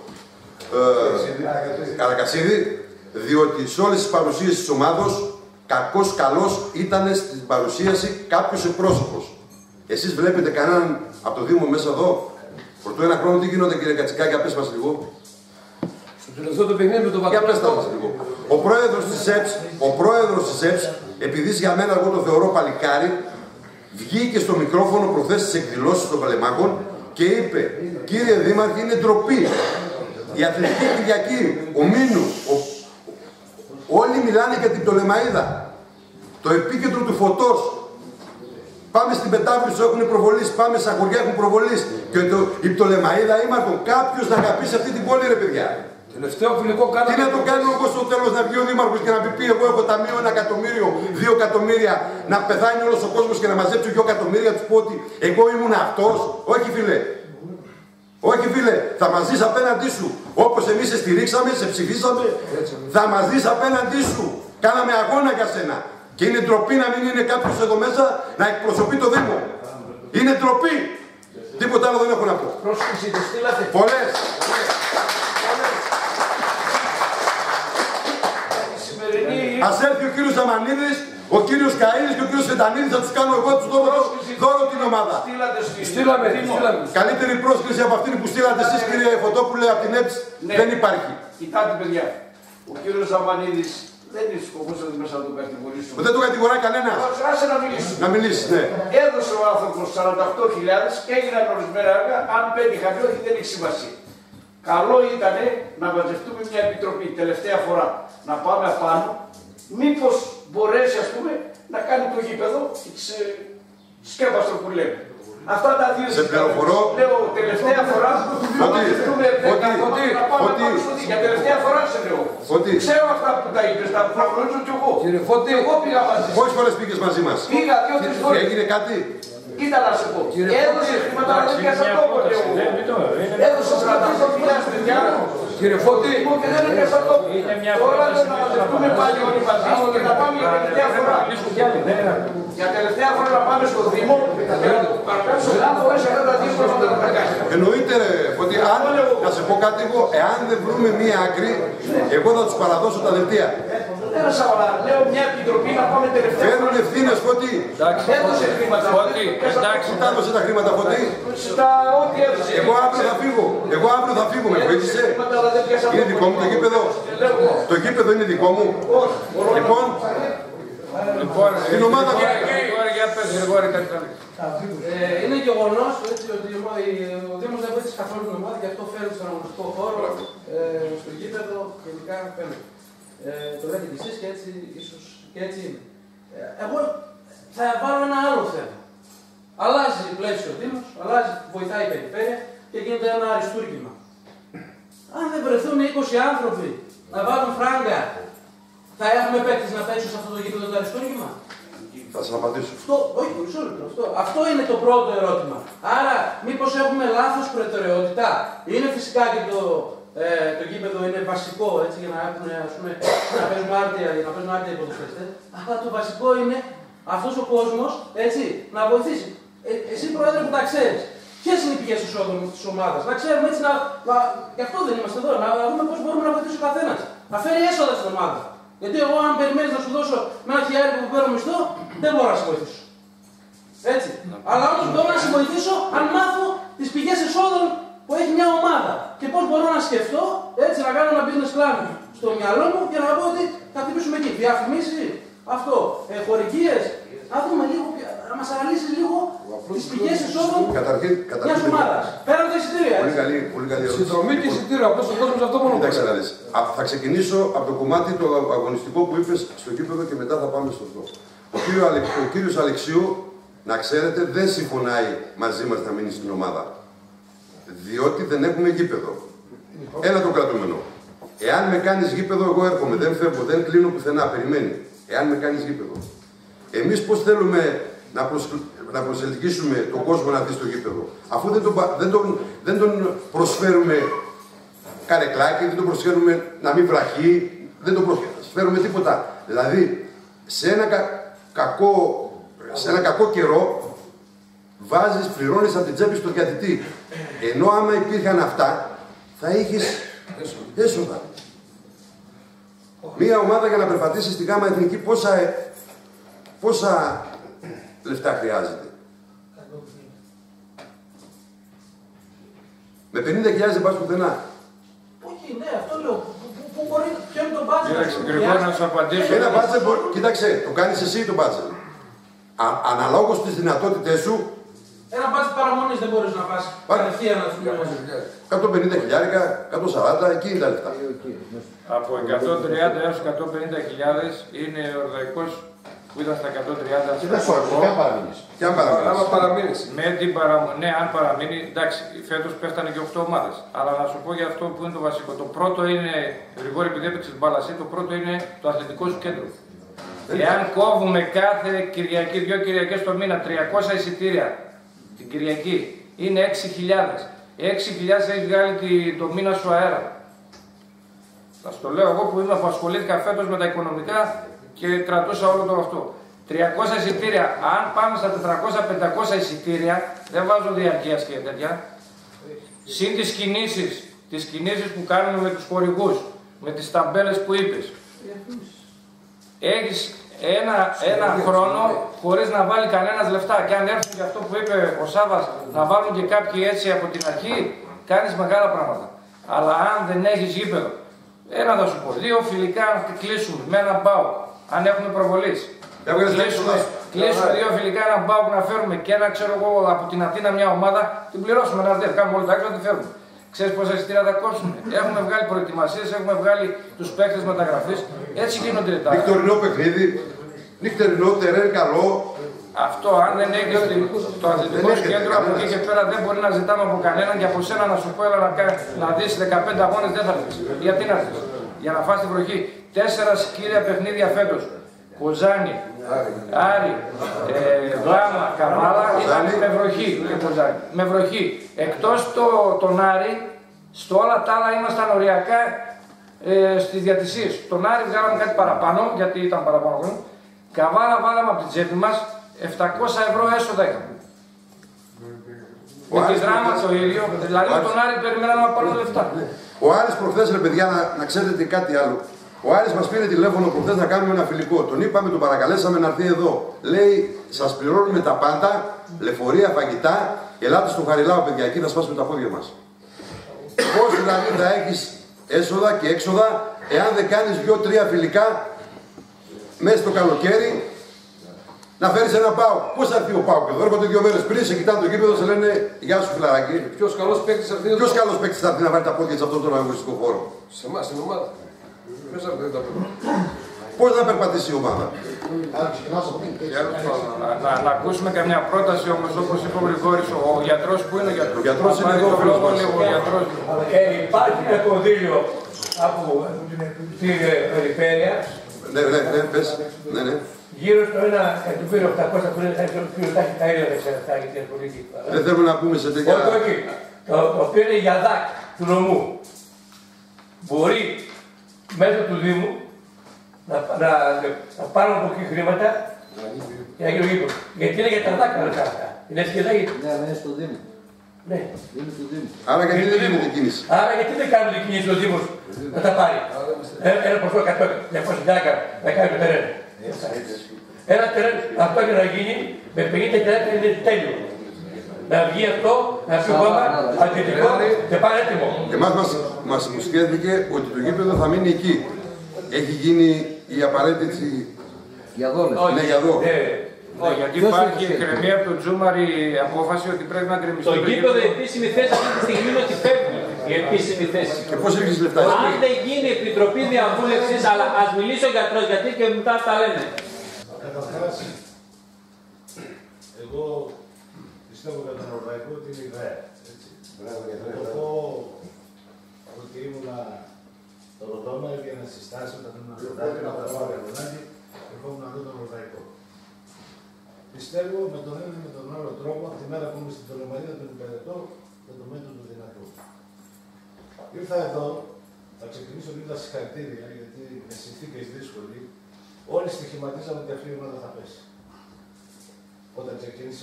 ε, Καρακασίδη, διότι σε όλες τις παρουσίες της ομάδος, κακός καλός ήταν στην παρουσίαση κάποιος εκπρόσωπος. Εσείς βλέπετε κανέναν από το Δήμο μέσα εδώ? Πρωτού ένα χρόνο τι γινόταν, κύριε Κατσικάκια, πες μας λίγο. Στο τελευταίο το παιχνίδι με τον Βακρό. Ο πρόεδρος της ΕΠΣ, ο πρόεδρος της ΕΠΣ, επειδή για μένα εγώ το θεωρώ παλικάρι, βγήκε στο μικρόφωνο προχθές στις εκδηλώσεις των Παλαιμάκων και είπε: κύριε Δήμαρχε, είναι ντροπή. Η Αθλητική Κυριακή, ο Μήνου, ο... όλοι μιλάνε για την Πτολεμαΐδα. Το επίκεντρο του φωτός. Πάμε στην Πετάβρυσο, έχουν προβολής, πάμε στα χωριά, έχουν προβολής. Και το... η Πτολεμαΐδα ήμαρτον. Κάποιος να αγαπήσει αυτή την πόλη, ρε παιδιά. Τελευταίο φιλικό κάναμε. Τι να το κάνω εγώ στο τέλος, να βγει ο Δήμαρχος και να πει: εγώ έχω ταμείο ένα εκατομμύριο, δύο εκατομμύρια, να πεθάνει όλος ο κόσμος και να μαζέψει δύο εκατομμύρια, του πω ότι εγώ ήμουν αυτός? Όχι, φίλε. Όχι, φίλε. Θα μας δεις απέναντί σου. Όπως εμείς σε στηρίξαμε, σε ψηφίσαμε, θα μας δεις απέναντί σου. Κάναμε αγώνα για σένα. Και είναι ντροπή να μην είναι κάποιος εδώ μέσα να εκπροσωπεί το Δήμο. Είναι ντροπή. Τίποτα άλλο δεν έχω να πω. Πρόσκληση τη στείλατε. Πολλές. Ας έρθει ο κύριος Ζαμανίδης, ο κύριος Καΐρης και ο κύριος Φετανίδης, θα τους κάνω εγώ τους δώρο, δώρο την ομάδα. Στείλαμε, στείλαμε. Καλύτερη πρόσκληση από αυτήν που στείλατε εσείς, κύριε Φωτόπουλε, από την ΕΠΣ, ναι. Δεν υπάρχει. Κοιτάτε, παιδιά, ο κύριος Ζαμανίδης δεν είναι σκοπός ότι μέσα να τον κατηγορήσουμε. Δεν τον κατηγοράει κανένα. Άσε να μιλήσει. Να μιλήσει, ναι. Έδωσε ο άνθρωπος σαράντα οκτώ χιλιάδες και έγιναν ορισμένα έργα. Αν πέτυχα ή όχι, δεν έχει σημασία. Καλό ήταν να μαζευτούμε μια επιτροπή τελευταία φορά, να πάμε απάνω, μήπως μπορέσει, ας πούμε, να κάνει το γήπεδο της σκέπαστρο που λέμε. Αυτά τα δύο σε πληροφορώ. Λέω τελευταία φορά να μαζευτούμε δέκα να πάμε πάνω στο δίκαιο. Για τελευταία φορά σε λέω. Ξέρω αυτά που τα είπες, τα προγνωρίζω κι εγώ. Κύριε Φώτη, εγώ πήγα μαζί σας. Πόσες φορές πήγες μαζί μας? Πήγα δύο-τρεις φορές. Έγινε κάτι? Κοίτα να σε πω. Έδωσε χρήματα, αλλά δεν πιάσα τόπο. Έδωσε σαράντα οκτώ χιλιάδες παιδιά. Κύριε Φώτη, και δεν έπιασα τόπο. Τώρα δεν θα μαζευτούμε πάλι όλοι μαζί και να πάμε για τελευταία φορά. Για τελευταία φορά να πάμε στο Δήμο και να μπορέσει αυτά τα δύο πράγματα να τα κάνει. Εννοείται, ρε Φώτη, αν, να σε πω κάτι εγώ, εάν δεν βρούμε μία άκρη, εγώ θα τους παραδώσω τα δελτία. Δεν θα σαβαλά, λέω μια επιτροπή να πάμε τελευταία. Φέρνουν ευθύνες, Φώτη. Έδωσε χρήματα. Φώτη, εντάξει. Πού τα έδωσε τα χρήματα, Φώτη? Στα ό,τι έδωσε. Εγώ αύριο θα φύγω. Εγώ αύριο θα φύγω, με βοήθησε. Είναι δικό μου το γήπεδο. Το γήπεδο είναι δικό μου. Λοιπόν, την ομάδα μου. Είναι γεγονός ότι ο Δήμος δεν βοήθησε καθόλου την ομάδα και αυτό φέρνει στον αγωνιστικό χώρο, στο γήπεδο, γενικά φαίνεται. Ε, το λέτε κι εσείς και έτσι, ίσως και έτσι είναι. Ε, εγώ θα βάλω ένα άλλο θέμα. Αλλάζει η πλαίσιο ο Δήμος, αλλάζει, βοηθάει η περιφέρεια και γίνεται ένα αριστούργημα. Αν δεν βρεθούν είκοσι άνθρωποι να βάλουν φράγκα, θα έχουμε παίκτες να παίξουν σε αυτό το γήπεδο το αριστούργημα? Θα σας απαντήσω. Αυτό, όχι, μισό λεπτό, αυτό. Αυτό είναι το πρώτο ερώτημα. Άρα, μήπως έχουμε λάθος προτεραιότητα? Είναι φυσικά και το Ε, το γήπεδο είναι βασικό, έτσι, για να, έχουν, ας πούμε, να παίζουμε άρτια, για να παίζουμε άρτια οι ποδοσφαιριστές. Αλλά το βασικό είναι αυτός ο κόσμος, έτσι, να βοηθήσει. Ε, εσύ, Πρόεδρε, που τα ξέρεις, ποιες είναι οι πηγές εισόδων της ομάδας? Να ξέρουμε έτσι, να, να, γι' αυτό δεν είμαστε εδώ, να δούμε πώς μπορούμε να βοηθήσει ο καθένας. Να φέρει έσοδα στην ομάδα. Γιατί εγώ, αν περιμένεις να σου δώσω με ένα χιλιάρικο που παίρνω μισθό, δεν μπορώ να σε βοηθήσω. Έτσι. Αλλά όμως μπορώ να σε βοηθήσω αν μάθω τις πηγές εσόδων που έχει μια ομάδα. Και πώς μπορώ να σκεφτώ, έτσι, να κάνω ένα business plan στο μυαλό μου και να πω ότι θα χτυπήσουμε εκεί. Διαφημίσεις, αυτό, ε, χορηγίες. Να δούμε λίγο, να μας αναλύσει λίγο τις πηγές εισόδων μιας ομάδας. Πέραν τα εισιτήρια. Πολύ καλή, πολύ καλή ερώτηση. Συνδρομή και εισιτήριο, απλώς ο κόσμος αυτό μόνο. Κοίταξε να δεις. Θα ξεκινήσω από το κομμάτι το αγωνιστικό που είπες στο γήπεδο και μετά θα πάμε στο αυτό. Ο, κύριο, ο κύριος Αλεξίου, να ξέρετε, δεν συμφωνάει μαζί μας να μείνει στην ομάδα. Διότι δεν έχουμε γήπεδο. Ένα το κρατούμενο. Εάν με κάνεις γήπεδο, εγώ έρχομαι, δεν φεύγω, δεν κλείνω πουθενά, περιμένει. Εάν με κάνεις γήπεδο. Εμείς πώς θέλουμε να, προσ... να προσελκύσουμε τον κόσμο να δει στο γήπεδο, αφού δεν τον, δεν τον, δεν τον προσφέρουμε καρεκλάκι, δεν το προσφέρουμε να μην βραχεί, δεν το προσφέρουμε τίποτα. Δηλαδή, σε ένα, κα, κακό, σε ένα κακό καιρό, βάζεις, πληρώνεις από την τσέπη στο διατητή. Ενώ άμα υπήρχαν αυτά, θα είχες έσοδα. Μία ομάδα για να περπατήσει στη ΓΑΜΑ Εθνική, πόσα, πόσα λεφτά χρειάζεται. Με πενήντα χιλιάδες δεν πας πουθενά. Όχι, ναι, αυτό λέω. Πού μπορεί, ποιο είναι το μπάτζετ. Κοίταξε, γρήγορα να σου απαντήσω. Ένα μπάτζετ, κοίταξε, το κάνεις εσύ το μπάτζετ. Αναλόγως στις δυνατότητες σου. Ένα μπάτζετ παραμονής δεν μπορείς να πας κατευθείαν να σου πει. εκατόν πενήντα χιλιάρικα, εκατόν σαράντα, εκεί είναι τα λεφτά. Από εκατόν τριάντα έως εκατόν πενήντα χιλιάδες είναι ο Ορδαϊκός που ήταν στα εκατόν τριάντα. Και δεν σώζει, και αν παραμείνεις. Και αν παραμείνεις. Άμα παραμείνεις. Με την παραμονή, ναι, αν παραμείνει, εντάξει, φέτος πέφτανε και οκτώ ομάδες. Αλλά να σου πω για αυτό που είναι το βασικό. Το πρώτο είναι, Γρηγόρη, επειδή έπαιξες μπάλα, το πρώτο είναι το αθλητικό σου κέντρο. Εάν κόβουμε κάθε Κυριακή, δύο Κυριακές το μήνα, τριακόσια εισιτήρια την Κυριακή, είναι έξι χιλιάδες. έξι χιλιάδες έχει βγάλει το μήνα σου αέρα. Θα στο λέω εγώ που είμαι που ασχολήθηκα φέτος με τα οικονομικά και κρατούσα όλο το αυτό. τριακόσια εισιτήρια, αν πάμε στα τετρακόσια πεντακόσια εισιτήρια, δεν βάζω διαρκείας και τέτοια. Συν τις κινήσεις, τις κινήσεις που κάνουμε με τους χορηγούς, με τις ταμπέλες που είπες. Έχεις ένα, ένα χρόνο χωρίς να βάλει κανένας λεφτά. Και αν έρθουν και αυτό που είπε ο Σάββας, να βάλουν και κάποιοι έτσι από την αρχή, κάνεις μεγάλα πράγματα. Αλλά αν δεν έχεις γήπεδο, ένα θα σου πω, δύο φιλικά να κλείσουμε με ένα μπάου, αν έχουμε προβολής. Κλείσουμε, κλείσουμε δύο φιλικά, ένα μπάου να φέρουμε και ένα, ξέρω εγώ, από την Αθήνα μια ομάδα, την πληρώσουμε ένα δευ, κάνουμε όλοι τα έξω να τη φέρουμε. Ξέρεις πόσα εισιτήρια θα κόψουμε. Έχουμε βγάλει προετοιμασίες, έχουμε βγάλει τους παίκτες μεταγραφής. Έτσι γίνονται τα. Νυχτερινό παιχνίδι, νυχτερινό τερέν καλό. Αυτό, αν δεν έχει το αθλητικό κέντρο από εκεί και πέρα, δεν μπορεί να ζητάμε από κανέναν και από σένα να σου πω έλα να, να δεις δεκαπέντε αγώνες δεν θα έρθεις. Γιατί να έρθεις, για να φας τη βροχή. Τέσσερα κύρια παιχνίδια φέτος. Κοζάνη, Άρη, ε, Γάμα, Καμάλα ήταν με βροχή. Με βροχή. Εκτός το, τον Άρη, στο όλα τα άλλα ήμασταν οριακά ε, στις διατησίες. Τον Άρη βγάλαμε κάτι παραπάνω, γιατί ήταν παραπάνω χρόνο. Καβάλα βάλαμε από την τσέπη μας, επτακόσια ευρώ έσοδα είχαμε. Με τη δράμα το ίδιο, δηλαδή τον Άρη περιμέναμε να πάρουν λεφτά. Ο Άρης προχθές, ρε παιδιά, να, να ξέρετε κάτι άλλο. Ο Άρης μας πήρε τηλέφωνο προχθές να κάνουμε ένα φιλικό. Τον είπαμε, τον παρακαλέσαμε να έρθει εδώ. Λέει, σας πληρώνουμε τα πάντα, λεωφορεία, φαγητά, ελάτε στο Χαριλάο, παιδιά, εκεί θα σπάσουμε τα πόδια μας. Πώς δηλαδή θα έχεις έσοδα και έξοδα, εάν δεν κάνεις δύο-τρία φιλικά μέσα στο καλοκαίρι, να φέρεις ένα πάο. Πώς θα έρθει ο πάο και εδώ, έρχονται δύο μέρες πριν, σε κοιτάνε το γήπεδο, σε λένε γεια σου φιλαράκι. Ποιος καλός παίκτης θα έρθει εδώ. Ποιος καλός παίκτης θα έρθει να βάλει τα πόδια σε αυτόν τον αγωνιστικό χώρο. Σε εμάς, στην ομάδα. Ποιος θα έρθει τα πόδια. Πώς θα περπατήσει η ομάδα. Να, να, να ακούσουμε καμιά πρόταση όμως, όπως είπε ο Γρηγόρης, ο, ο γιατρός που είναι ο γιατρός. Ο γιατρός είναι εδώ, φίλος μας. Ο γιατρός. Ε, υπάρχει ένα κονδύλιο από την περιφέρεια. Ναι, ναι, ναι, πες. Ναι, ναι. Γύρω στο ένα εκατομμύριο οκτακόσια που είναι τα έχει τα ίδια δεν ξέρω αυτά γιατί είναι πολύ. Δεν θέλουμε να πούμε σε τέτοια. Όχι, όχι. Το οποίο είναι για δάκ του νομού. Μπορεί μέσω του Δήμου να, να, να πάρουν από εκεί χρήματα και να γίνουν γήπεδο. Γιατί είναι για τα δάκα αυτά. Είναι σχεδόν γιατί. Ναι, αλλά είναι στο Δήμο. Ναι. Είναι στο Δήμο. Άρα γιατί δεν γίνεται κίνηση. Άρα γιατί δεν κάνουν την κίνηση ο Δήμος να τα πάρει. Ένα ποσό εκατό διακόσια χιλιάδες να κάνει το τερέν. Ένα τερέν αυτό και να γίνει με πενήντα χιλιάδες είναι τέλειο. Να βγει αυτό, να πει κόμμα, αντιτικό και πάνε έτοιμο. Εμάς μας, μας υποσχέθηκε ότι το γήπεδο θα μείνει εκεί. Έχει γίνει η απαραίτητη. Για δόλες. Ναι, για εδώ. Ναι, γιατί υπάρχει εκκρεμία από το Τζούμαρη απόφαση ότι πρέπει να γκρεμιστεί. Το γήπεδο η επίσημη θέση αυτή τη στιγμή είναι ότι φεύγει η επίσημη θέση. Και πώς έχεις λεφτά. Αν δεν γίνει επιτροπή διαβούλευσης, αλλά ας μιλήσει ο γιατρός γιατί και μετά τα λένε. Καταρχάς, εγώ πιστεύω για τον Ευρωπαϊκό ότι είναι ιδέα. Το πω ότι ήμουνα το Ροδόνα για να συστάσω όταν ήμουν Ροδάκι, να τα πάω για Ροδάκι, ερχόμουν να δω τον Ευρωπαϊκό. Πιστεύω με τον ένα ή με τον άλλο τρόπο, από τη μέρα που είμαι στην Τολεμαρία, τον υπηρετώ με το μέτρο του δυνατού. Ήρθα εδώ, θα ξεκινήσω δίνοντα συγχαρητήρια γιατί με συνθήκες δύσκολες όλοι στοιχηματίζαμε ότι αυτή η ομάδα θα πέσει. Όταν ξεκίνησε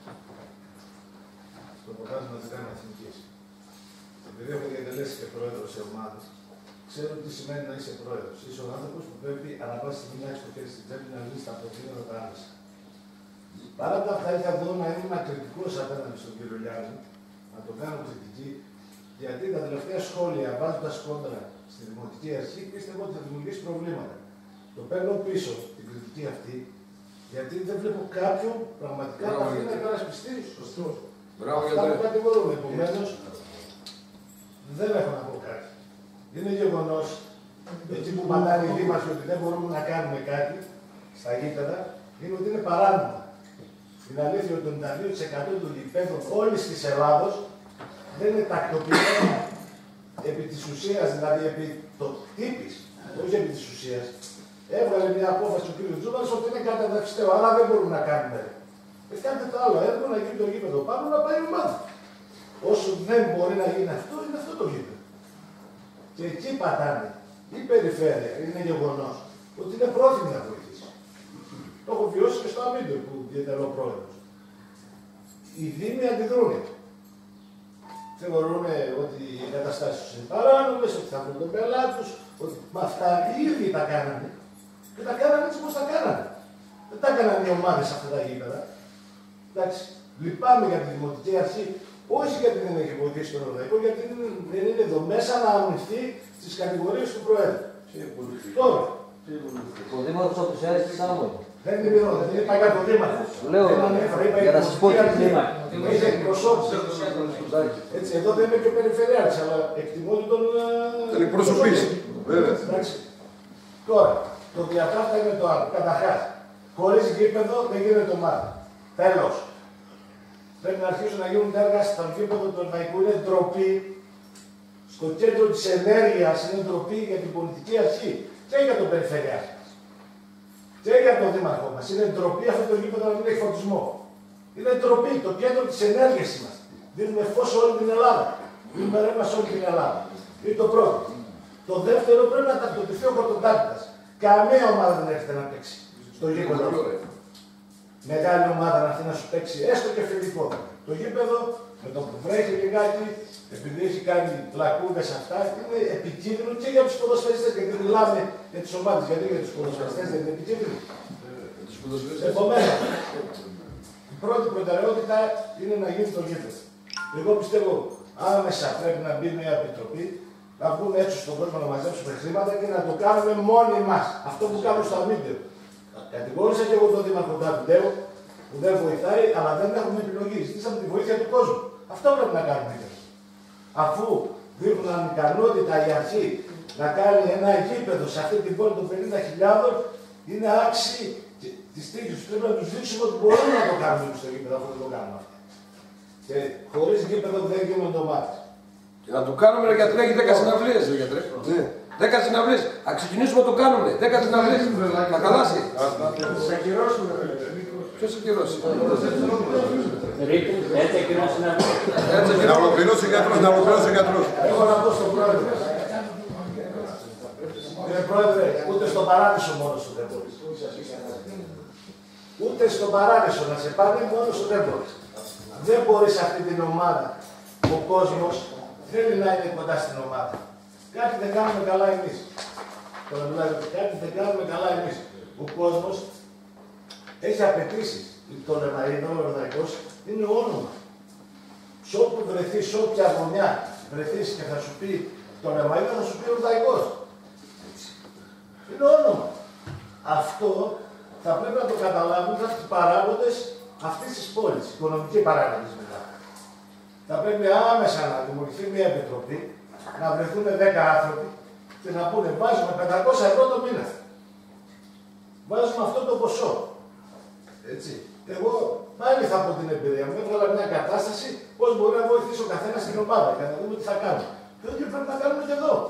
το πρωτάθλημα της ΓΑΜΑ Εθνικής. Επειδή έχω διατελέσει και πρόεδρο σε ομάδα, ξέρω τι σημαίνει να είσαι πρόεδρος. Είσαι ο άνθρωπος που πρέπει ανά πάση στιγμή να έχει το χέρι στην τσέπη να λύσει τα προβλήματα τα άμεσα. Παρά τα αυτά, ήρθα εδώ να είμαι κριτικός απέναντι στον κύριο Λιάννη, να τον κάνω κριτική, γιατί τα τελευταία σχόλια βάζοντας κόντρα στη Δημοτική Αρχή πίστευα ότι θα δημιουργήσει προβλήματα. Το παίρνω πίσω την κριτική αυτή, γιατί δεν βλέπω κάποιον πραγματικά να θέλει να υπερασπιστεί. Σωστό. Αυτά που κατηγορούν. Επομένως, δεν έχω να πω κάτι. Είναι γεγονός, εκεί που πατάνε οι δήμαρχοι ότι δεν μπορούμε να κάνουμε κάτι στα γήπεδα, είναι ότι είναι παράνομα. Είναι αλήθεια ότι το ενενήντα δύο τοις εκατό των γηπέδων όλης της Ελλάδος δεν είναι τακτοποιημένα επί της ουσίας, δηλαδή επί το τύπης, όχι επί της ουσίας. Έβγαλε μια απόφαση ο κ. Τζούβαρος ότι είναι καταδαφιστέο, αλλά δεν μπορούμε να κάνουμε. Ε, κάντε το άλλο έργο να γίνει το γήπεδο πάνω να πάει η ομάδα. Όσο δεν μπορεί να γίνει αυτό, είναι αυτό το γήπεδο. Και εκεί πατάνε. Η περιφέρεια είναι γεγονός ότι είναι πρόθυμη να βοηθήσει. Το έχω βιώσει και στο Αμύντιο που διαιτελώ πρόεδρος. Οι Δήμοι αντιδρούν. Θεωρούν ότι οι εγκαταστάσεις τους είναι παράνομες, ότι θα βρουν τον πελάτη τους, ότι με αυτά οι ίδιοι τα κάνανε. Και τα κάνανε έτσι όπως τα κάνανε. Δεν τα έκαναν οι ομάδες αυτά τα γήπεδα. Εντάξει, λυπάμαι για τη Δημοτική Αρχή, όχι γιατί δεν έχει βοηθήσει τον Ευρωπαϊκό, γιατί δεν είναι εδώ μέσα να αρνηθεί στις κατηγορίες του Προέδρου. Τώρα. Ο Δήμαρχος από τους Άρες της Σάμβολου. Δεν είναι μηδό, δεν είπα για τον Δήμαρχο. Λέω, για να σας πω τι είναι. Είχε εκπροσώπηση. Έτσι, εδώ δεν είμαι και ο Περιφερειάρχης, αλλά εκτιμώ ότι τον... Τον εκπροσωπήσει. Τώρα, το διατάφτα είναι το άλλο. Καταρχάς, χωρίς γήπεδο δεν γίνεται ομάδα. Τέλος. Πρέπει να αρχίσουν να γίνουν έργα στο γήπεδο του Ευρωπαϊκού. Είναι ντροπή. Στο κέντρο της ενέργειας είναι ντροπή για την πολιτική αρχή και για τον Περιφερειάρχη. Και για τον Δήμαρχό μας. Είναι ντροπή αυτό το γήπεδο να μην έχει φωτισμό. Είναι ντροπή. Το κέντρο της ενέργειας είμαστε. Δίνουμε φως σε όλη την Ελλάδα. Δίνουμε ρεύμα σε όλη την Ελλάδα. Είναι το πρώτο. Το δεύτερο πρέπει να τακτοποιηθεί ο Πρωτοτάπητας. Καμία ομάδα δεν έρχεται να παίξει στο γήπεδο. Μεγάλη ομάδα να έρθει να σου παίξει, έστω και φιλικό. Το γήπεδο με το που βρέχει λιγάκι, επειδή έχει κάνει πλακούδες αυτά, είναι επικίνδυνο και για τους ποδοσφαιριστές. Γιατί μιλάμε για τις ομάδες, γιατί για τους ποδοσφαιριστές δεν είναι επικίνδυνο. Επομένως, η πρώτη προτεραιότητα είναι να γίνει το γήπεδο. Εγώ πιστεύω άμεσα πρέπει να μπει μια επιτροπή, να βγούμε έξω στον κόσμο να μαζέψουμε χρήματα και να το κάνουμε μόνοι μας. Αυτό που κάνουμε στο Αμύντιο. Κατηγόρησα και εγώ τον Δήμαρχο Ταπιντέο που δεν βοηθάει, αλλά δεν έχουμε επιλογή. Ζητήσαμε τη βοήθεια του κόσμου. Αυτό πρέπει να κάνουμε. Αφού δείχνουν ανικανότητα η αρχή να κάνει ένα γήπεδο σε αυτή την πόλη των πενήντα χιλιάδων, είναι άξιοι τη τύχη του. Πρέπει να του δείξουμε ότι μπορούμε να το κάνουμε στο γήπεδο, αφού δεν το κάνουμε αυτό. Και χωρίς γήπεδο δεν γίνονται ομάδες. Και να το κάνουμε, ρε γιατρέ, έχει δέκα συναυλίες, ρε γιατρέ. Δέκα συναυλίες. Α ξεκινήσουμε να το κάνουμε. Δέκα συναυλίες. Θα καλάσει. Θα ακυρώσουμε. Ποιος ακυρώσει. Έτσι ακυρώσει να βγει. Να ολοκληρώσει ο γιατρός, να ολοκληρώσει ο γιατρός. Έχω να πω στον πρόεδρο. Κύριε Πρόεδρε, ούτε στον παράδεισο μόνος σου δεν μπορείς. Ούτε στον παράδεισο να σε πάνε μόνος σου δεν μπορείς. Δεν μπορείς αυτή την ομάδα. Ο κόσμος θέλει να είναι κοντά στην ομάδα. Κάτι δεν κάνουμε καλά εμείς. Τώρα μιλάμε, κάτι δεν κάνουμε καλά εμείς. Ο κόσμος έχει απαιτήσεις. Το Λεμαΐδο, ο Ευρωπαϊκός, είναι όνομα. Σ' όπου βρεθείς, σ' όποια γωνιά βρεθείς και θα σου πει το Λεμαΐδο, θα σου πει ο Ευρωπαϊκός. Είναι όνομα. Αυτό θα πρέπει να το καταλάβουν οι παράγοντες αυτής της πόλης, οικονομικοί παράγοντες μετά. Θα πρέπει άμεσα να δημιουργηθεί μια επιτροπή, να βρεθούν δέκα άνθρωποι και να πούνε βάζουμε πεντακόσια ευρώ το μήνα. Βάζουμε αυτό το ποσό. Έτσι. Εγώ πάλι θα πω την εμπειρία μου. Έβγαλα μια κατάσταση πώς μπορεί να βοηθήσει ο καθένας στην ομάδα για να δούμε τι θα κάνουμε. Και ό,τι πρέπει να κάνουμε και εδώ.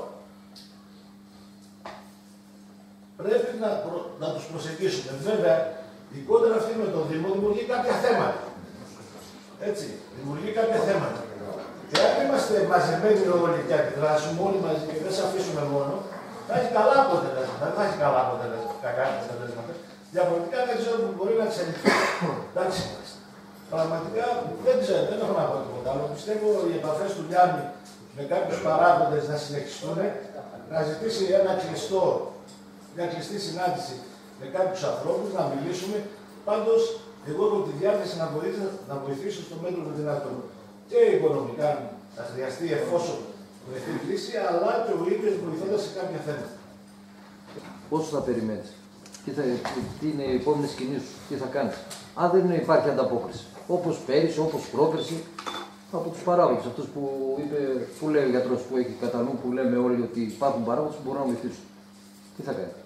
Πρέπει να, προ... να τους προσεγγίσουμε. Βέβαια, η κόντρα αυτή με τον Δήμο δημιουργεί κάποια θέματα. Έτσι. Δημιουργεί κάποια θέματα. Και αν είμαστε είμαστε μαζεμένοι όλοι και αντιδράσουμε όλοι μαζί και δεν σε αφήσουμε μόνο, θα έχει καλά αποτελέσματα. Δεν θα έχει καλά αποτελέσματα, κακά αποτελέσματα. Διαφορετικά δεν ξέρω που μπορεί να εξελιχθεί. Εντάξει, πραγματικά δεν ξέρω, δεν έχω να πω τίποτα άλλο. Πιστεύω οι επαφές του Γιάννη με κάποιους παράγοντες να συνεχιστούν, να ζητήσει ένα κλειστό, μια κλειστή συνάντηση με κάποιους ανθρώπους, να μιλήσουμε. Πάντως, εγώ έχω τη διάθεση να βοηθήσω, να βοηθήσω στο μέτρο του δυνατόν. Και οικονομικά θα χρειαστεί εφόσον βρεθεί λύση, αλλά και ο ίδιος βοηθώντας σε κάποια θέματα. Πόσο θα περιμένεις, τι, θα, τι είναι οι επόμενες κινήσεις σου, τι θα κάνεις. Αν δεν υπάρχει ανταπόκριση, όπως πέρυσι, όπως πρόκριση, από τους παράγοντες, αυτούς που, είπε, που λέει ο γιατρός που έχει κατά νου, που λέμε όλοι ότι υπάρχουν παράγοντες που μπορούν να βοηθήσουν. Τι θα κάνει.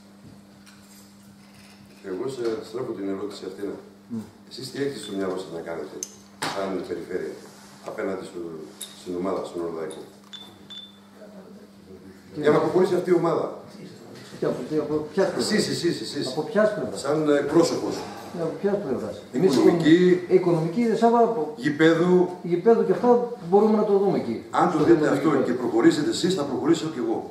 Εγώ σε στρέφω την ερώτηση αυτή. Mm. Εσείς τι έχετε στο μυαλό σας να κάνετε, σαν περιφέρεια, απέναντι στο, στην ομάδα, στον Ορδαϊκό. Για να προχωρήσει αυτή η ομάδα. Και από, από ποιας πλευράς. Εσείς, εσείς, εσείς. Από ποιας πλευράς. Σαν πρόσωπος. Από ποιας πλευράς. Οικονομική, οικονομική Σάβα, γηπέδου. Γηπέδου και αυτά μπορούμε να το δούμε εκεί. Αν το δείτε αυτό και προχωρήσετε εσείς, θα προχωρήσω κι εγώ.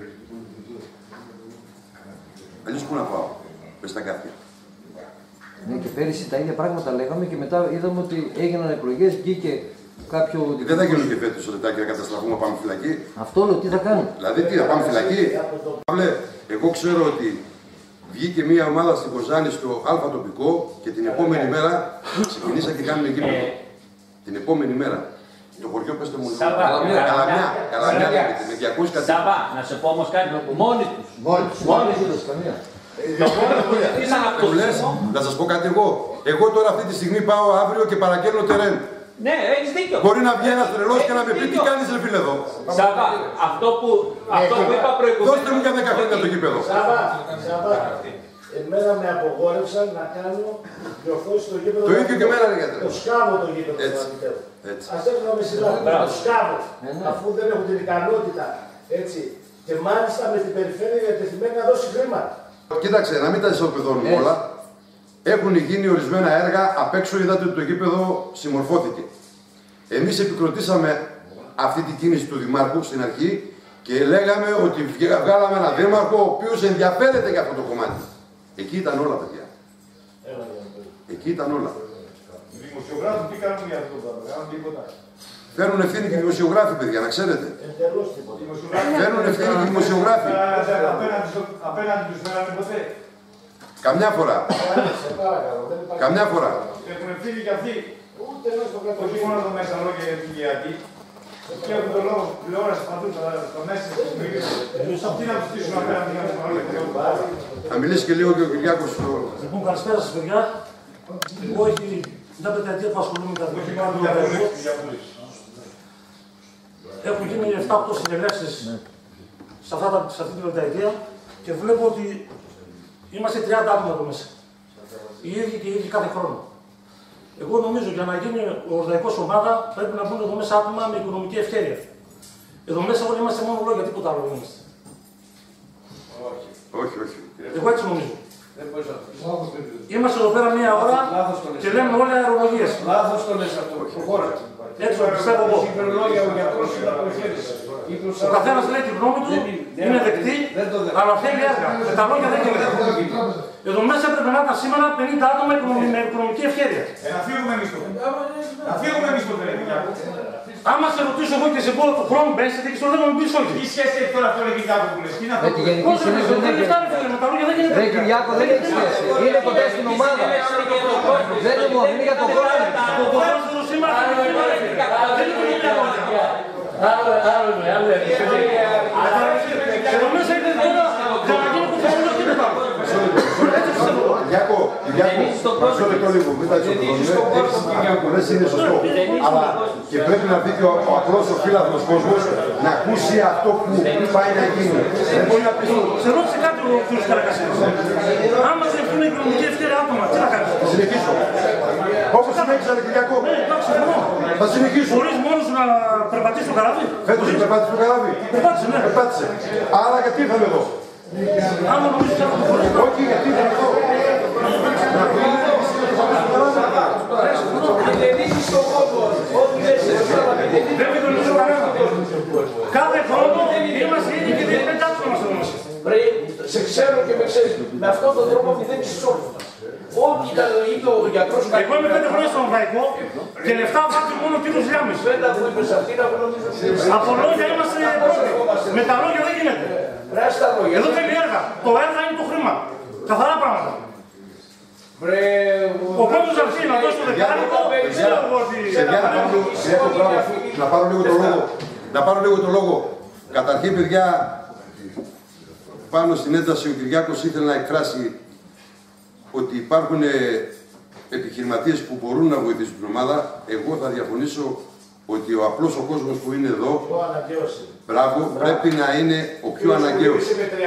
Αλλιώς πού να πάω, μες στα κάθια. Ναι, και πέρυσι τα ίδια πράγματα λέγαμε και μετά είδαμε ότι έγιναν εκλογές, βγήκε κάποιο. Δεν θα γίνουν και φέτος λεπτάκι να καταστραφούμε να πάμε φυλακή. Αυτό λέω, τι θα κάνουμε. Δηλαδή, τι θα πάμε φυλακή. Εγώ ξέρω ότι βγήκε μια ομάδα στην Κοζάνη στο Α τοπικό και την επόμενη μέρα ξεκινήσα και κάνουμε γήπεδο. Την επόμενη μέρα. Το χωριό πέστε μου λίγο. Καλαμιά, Καλαμιά λέγεται, με διακόσιους κατοίκους. Σαββά, να σε πω όμως κάτι, μόνοι τους. Μόνοι τους. Μόνοι τους. Να σας πω κάτι εγώ. Εγώ τώρα αυτή τη στιγμή πάω αύριο και παραγγέλνω τερέν. Ναι, έχεις δίκιο. Μπορεί να βγει ένας τρελός και να με πει τι κάνεις ρε φίλε εδώ. Σαββά, αυτό που, αυτό που είπα προηγουμένως. Δώστε μου για δέκα χρόνια το γήπεδο. Σαββά, Σαββά. Εμένα με απογόρευσαν να κάνω διορθώσεις στο γήπεδο. Το ίδιο και εμένα, ρε γιατρέ. Το σκάβω το γήπεδο. Έτσι. Ας έρθουν με σειρά. Το σκάβω. Αφού δεν έχουν την ικανότητα. Έτσι. Και μάλιστα με την περιφέρεια διατεθειμένη να δώσει χρήμα. Κοίταξε, να μην τα ισοπεδώνουμε όλα. Έχουν γίνει ορισμένα έργα, απ' έξω είδατε ότι το γήπεδο συμμορφώθηκε. Εμείς επικροτήσαμε αυτή την κίνηση του Δημάρχου στην αρχή και λέγαμε ότι βγάλαμε έναν Δήμαρχο ο οποίος ενδιαφέρεται για αυτό το κομμάτι. Εκεί ήταν όλα, παιδιά. Εκεί ήταν όλα. Οι δημοσιογράφοι τι κάνουν για αυτό το πράγμα, κάνουν τίποτα. Φέρνουν ευθύνη και οι δημοσιογράφοι, παιδιά, να ξέρετε. Εντελώς τίποτα. Φέρνουν ευθύνη και οι δημοσιογράφοι. Απέναντι τους φέρανε ποτέ. Καμιά φορά. Καμιά φορά. Έχουν ευθύνη και αυτοί. Ούτε ένα στο κάτω. Όχι μόνο το μέσα λόγια για την Κυριακή. Και έχουν το λόγο τηλεόραση παντού στο μέσα της Μυρίας. Τι να τους στήσουν απέναντι να τους παρόλοι. Θα μιλήσει και λίγο και ο Κυριάκος. Λοιπόν, καλησπέρα σας παιδιά. Εγώ έχει μια πενταετία που ασχολούμαι με τα δημοσιογραφικά του Ορδαϊκού. Έχουν γίνει επτά οκτώ συνελεύσεις σε αυτή την πενταετία και βλέπω ότι είμαστε τριάντα άτομα εδώ μέσα. Οι ίδιοι και οι ίδιοι κάθε χρόνο. Εγώ νομίζω για να γίνει ο Ορδαϊκός ομάδα πρέπει να μπουν εδώ μέσα άτομα με οικονομική ευχέρεια. Εδώ μέσα όλοι είμαστε μόνο λόγια, τίποτα άλλο δεν είμαστε. Όχι, όχι, όχι. Εγώ έτσι νομίζω. Είμαστε εδώ πέρα μία ώρα και λέμε όλα αερολογίες. Λάθος το λες αυτό. Προχώρα. Έτσι το πιστεύω εγώ. Ο καθένας λέει την γνώμη του, είναι δεκτή, αλλά θέλει έργα. Με τα λόγια δεν γίνεται. Εδώ μέσα έπρεπε να ήταν σήμερα πενήντα άτομα με οικονομική ευχέρεια. Να φύγουμε εμείς το. Να φύγουμε εμείς το παιδιά. Άμα σε ρωτήσω εγώ και σε πω του χρόνου μπέσετε και στο δεν μου πεις όχι. Τι σχέση έχει τώρα αυτό ρε Κυριάκο που λες. Τι είναι αυτό. Πώς δεν είναι, δεν είναι, με τα λόγια δεν γίνεται. Ρε Κυριάκο δεν έχει σχέση. Είναι κοντά στην ομάδα. Δεν είναι μόνο, είναι για τον κόσμο. Το ποδόσφαιρο σήμερα δεν είναι δεν είναι το ίδιο. Άλλο, άλλο, άλλο. Εδώ μέσα είναι τώρα για να γίνει κουφάλιο και δεν πάμε. Κυριάκο, Κυριάκο, μισό λεπτό λίγο, μην τα ισοπεδώνουμε. Είναι σωστό. Αλλά και πρέπει να βγει και ο απλός ο φύλαθλος κόσμος να ακούσει αυτό που πάει να γίνει. Δεν μπορεί να πει. Σε ρώτησε κάτι ο κ. Καρακασίδης. Άμα σε ευθύνουν οικονομική ευχαίρεια άτομα, τι θα κάνεις. Θα συνεχίσω. Όπως συνέχισα, ρε Κυριακό. Θα συνεχίσω. Μπορείς μόνος να περπατήσεις το καράβι. Φέτος δεν περπάτησε το καράβι. Περπάτησε, ναι. Περπάτησε. Άρα γιατί ήρθαμε εδώ. Άμα νομίζεις να το χωρίς. Όχι, γιατί ήρθαμε εδώ. Να πούμε Δεν δείξεις τον κόσμο. Ό,τι λες. Δεν με αυτόν τον τρόπο μηδένει εισόδημα. Ό,τι είπε ο γιατρός. Εγώ είμαι πέντε χρόνια στον Ευρωπαϊκό και λεφτά βάζω μόνο τίτλους γράμμης. Από λόγια είμαστε πρώτοι. Με τα λόγια δεν γίνεται. Εδώ θέλει έργα. Το έργα είναι το χρήμα. Καθαρά πράγματα. Ο πρώτος αρχή να δώσει το δεκάλεπτο, ξέρω εγώ ότι... Να πάρω λίγο το λόγο. Να πάρω λίγο το λόγο. Καταρχήν, παιδιά, πάνω στην ένταση ο Κυριάκος ήθελε να εκφράσει ότι υπάρχουν επιχειρηματίες που μπορούν να βοηθήσουν την ομάδα. Εγώ θα διαφωνήσω ότι ο απλός ο κόσμος που είναι εδώ, μπράβο, πρέπει να είναι ο πιο αναγκαίος.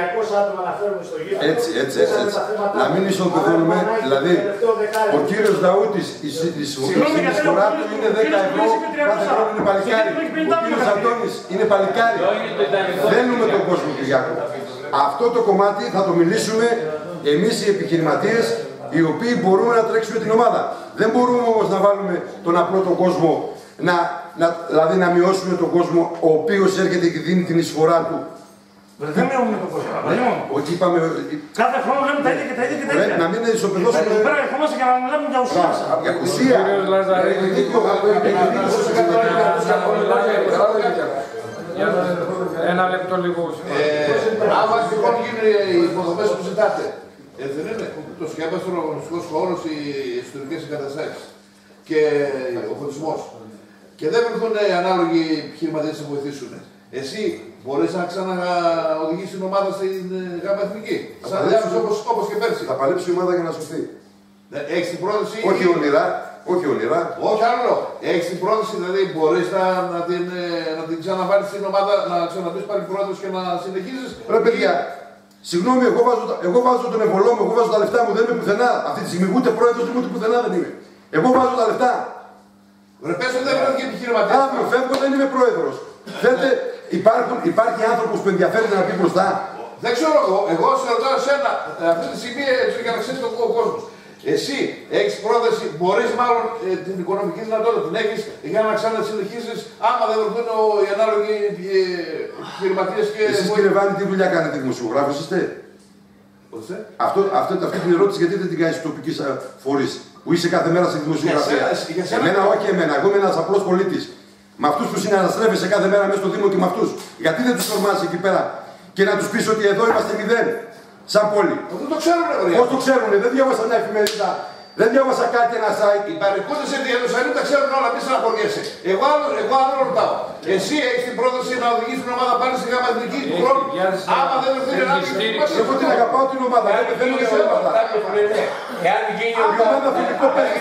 Έτσι, έτσι, έτσι, έτσι. Να μην ισοπεδώνουμε, δηλαδή, ο κύριος Δαούτης, η συνεισφορά του είναι δέκα ευρώ, κάθε χρόνο είναι παλικάρι. Ο κύριος Αντώνης είναι παλικάρι. Θέλουμε τον κόσμο, Κυριάκο. Αυτό το κομμάτι θα το μιλήσουμε εμείς οι επιχειρηματίες, οι οποίοι μπορούμε να τρέξουμε την ομάδα. Δεν μπορούμε όμως να βάλουμε τον απλό τον κόσμο, να, να, δηλαδή να μειώσουμε τον κόσμο ο οποίος έρχεται και δίνει την εισφορά του. Δεν μειώνουμε τον κόσμο. Όχι, είπαμε. Κάθε χρόνο λέμε τα ίδια και τα ίδια και τα ίδια. Να μην ισοπεδώσουμε. Εδώ πέρα ερχόμαστε για να μιλάμε για ουσία. Για ουσία. Ένα λεπτό λίγο. Άμα λοιπόν γίνουν οι υποδομές που ζητάτε, δεν είναι το σκέπαστρο, ο αγωνιστικός χώρος, οι ιστορικές εγκαταστάσεις και ο φωτισμός. Και δεν βρεθούν ανάλογοι επιχειρηματίες να βοηθήσουν. Εσύ μπορείς να ξαναοδηγήσεις την ομάδα στην ΓΑΜΑ Εθνική. Σαν διάβαση όπως, όπως και πέρσι. Θα παλέψει η ομάδα για να σωθεί. Έχεις την πρόταση. Όχι όνειρα. Όχι όνειρα. Όχι άλλο. Έχεις την πρόταση, δηλαδή μπορείς να, να, την, να την ξαναβάλεις στην ομάδα, να ξαναμπείς πάλι πρόεδρος και να συνεχίσεις. Ρε παιδιά, συγγνώμη, εγώ βάζω, εγώ βάζω τον εμβολό μου, εγώ βάζω τα λεφτά μου, δεν είμαι πουθενά. Αυτή τη στιγμή ούτε πρόεδρος ούτε πουθενά δεν είμαι. Εγώ βάζω τα λεφτά. Ρε πες ότι δεν βρέθηκε επιχειρηματίας. Αύριο φεύγω, δεν είμαι πρόεδρος. Θέλετε, υπάρχουν, υπάρχει άνθρωπος που ενδιαφέρεται να πει μπροστά. Δεν ξέρω εγώ, εγώ σε ρωτάω εσένα αυτή τη στιγμή έτσι για να ξέρει τον κόσμο. Εσύ έχεις πρόθεση, μπορείς μάλλον ε, την οικονομική δυνατότητα την έχεις για να ξανασυνεχίσεις άμα δεν βρεθούν οι ανάλογοι επιχειρηματίες και. Εσείς κύριε Βάνη, τι δουλειά κάνετε, δημοσιογράφος είστε? Αυτό, αυτό, αυτή την ερώτηση γιατί δεν την κάνεις στους τοπικούς φορείς που είσαι κάθε μέρα στη δημοσιογραφία? Εμένα, όχι εμένα, εγώ είμαι ένας απλός πολίτης. Με αυτούς που συναναστρέφεσαι κάθε μέρα μέσα στο Δήμο και με αυτούς. Γιατί δεν τους τορμάς εκεί πέρα και να τους πεις ότι εδώ είμαστε μηδέν, σαν πόλη? Δεν το ξέρουνε, βρε. Πώς το ξέρουνε, δεν διάβασα μια εφημερίδα, δεν διάβασα κάτι, ένα site. Οι παρικούντες εν Ιερουσαλήμ τα ξέρουν όλα, μη στεναχωριέσαι. Εγώ άλλο, εγώ άλλο ρωτάω. Εσύ έχεις την πρόταση να οδηγήσεις την ομάδα πάλι στη ΓΑΜΑ Εθνική του χρόνου. Άμα δεν βρεθεί ένα άλλο. Εγώ την αγαπάω την ομάδα, δεν πεθαίνω για ομάδα. Εάν γίνει ο ομάδα φιλικό παίζει.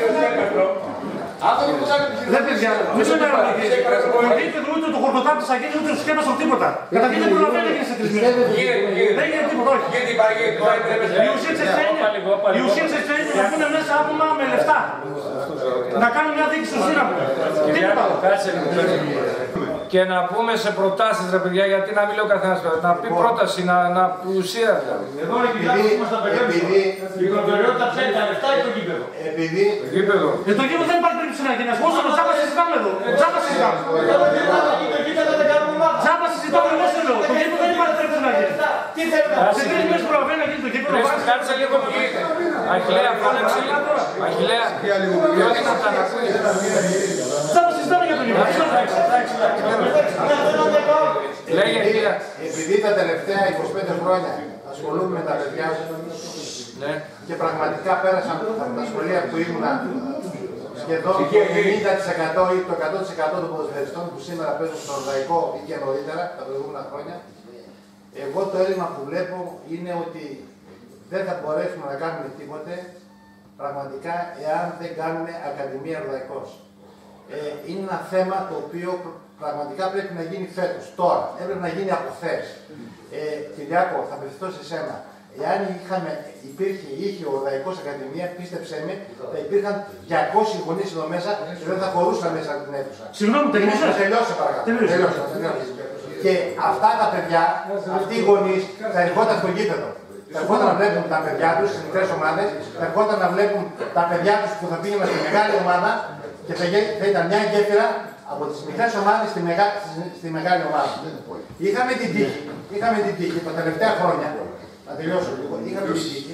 Δεν παιδιά, μην σε νερολογείς. Το γήπεδο ούτε το χορτοτάπ της Αγγέλης ούτε το σκέπαστο τίποτα. Καταρχήν δεν προλαβαίνει να γίνει σε τρεις μήνες. Δεν γίνεται τίποτα, όχι. Η ουσία της εξένει, η ουσία της εξένει να πούνε μέσα άτομα με λεφτά. Να κάνουν μια δίκη στο σύναπο. Τίποτα. Και να πούμε σε προτάσεις, ρε παιδιά, γιατί να μην λέει ο καθένας, να πει πρόταση, να, να ουσία. Εδώ ρε κοιτάξτε που μας τα παιδεύουμε. Η προτεραιότητα ψέχνει τα λεφτά ή το γήπεδο. Επειδή... Γήπεδο. Ε, το γήπεδο δεν υπάρχει περίπτωση να γίνει. Ας πούμε, τζάμπα συζητάμε εδώ. Τζάμπα συζητάμε. Τζάμπα συζητάμε εγώ σε λέω. Το γήπεδο δεν υπάρχει περίπτωση να γίνει. Τι θέλετε. Σε τρεις μήνες προλαβαίνει να γίνει το γήπεδο. Κάτσε λίγο που γίνεται. Αχιλέα, φώνεψε λίγο. Αχιλέα, πιο δυνατά να ακούει. Τζάμπα συζητάμε για το γήπεδο. Λέγε, κύριε. Επειδή τα τελευταία είκοσι πέντε χρόνια ασχολούμαι με τα παιδιά ναι. και πραγματικά πέρασαν από τα σχολεία που ήμουνα σχεδόν το ενενήντα τοις εκατό ή το εκατό τοις εκατό των ποδοσφαιριστών που σήμερα παίζουν στο Ορδαϊκό ή και νωρίτερα, τα προηγούμενα χρόνια, εγώ το έλλειμμα που βλέπω είναι ότι δεν θα μπορέσουμε να κάνουμε τίποτε πραγματικά εάν δεν κάνουμε Ακαδημία Ορδαϊκός. Ε, είναι ένα θέμα το οποίο πραγματικά πρέπει να γίνει φέτος, τώρα. Έπρεπε να γίνει από χθες. Ε, Κυριάκο, θα απευθυνθώ σε σένα. Εάν είχαμε, υπήρχε, είχε ο Ορδαϊκός Ακαδημία, πίστεψέ με, θα υπήρχαν διακόσιοι γονείς εδώ μέσα και δεν θα χωρούσαν μέσα από την αίθουσα. Συγγνώμη, τελείωσε. Τελειώσε παρακαλώ. Τελειώσε. Και αυτά τα παιδιά, αυτοί οι γονείς θα ερχόταν στο γήπεδο. Θα ερχόταν να βλέπουν τα παιδιά τους στις μικρές ομάδες, θα ερχόταν να βλέπουν τα παιδιά τους που θα πήγαιναν στη μεγάλη ομάδα και θα ήταν μια γέφυρα από τις μικρές ομάδες στη, μεγα... στη μεγάλη ομάδα. Είχαμε την τύχη, είχαμε την τύχη τα τελευταία χρόνια, να τελειώσω λίγο, είχαμε την τύχη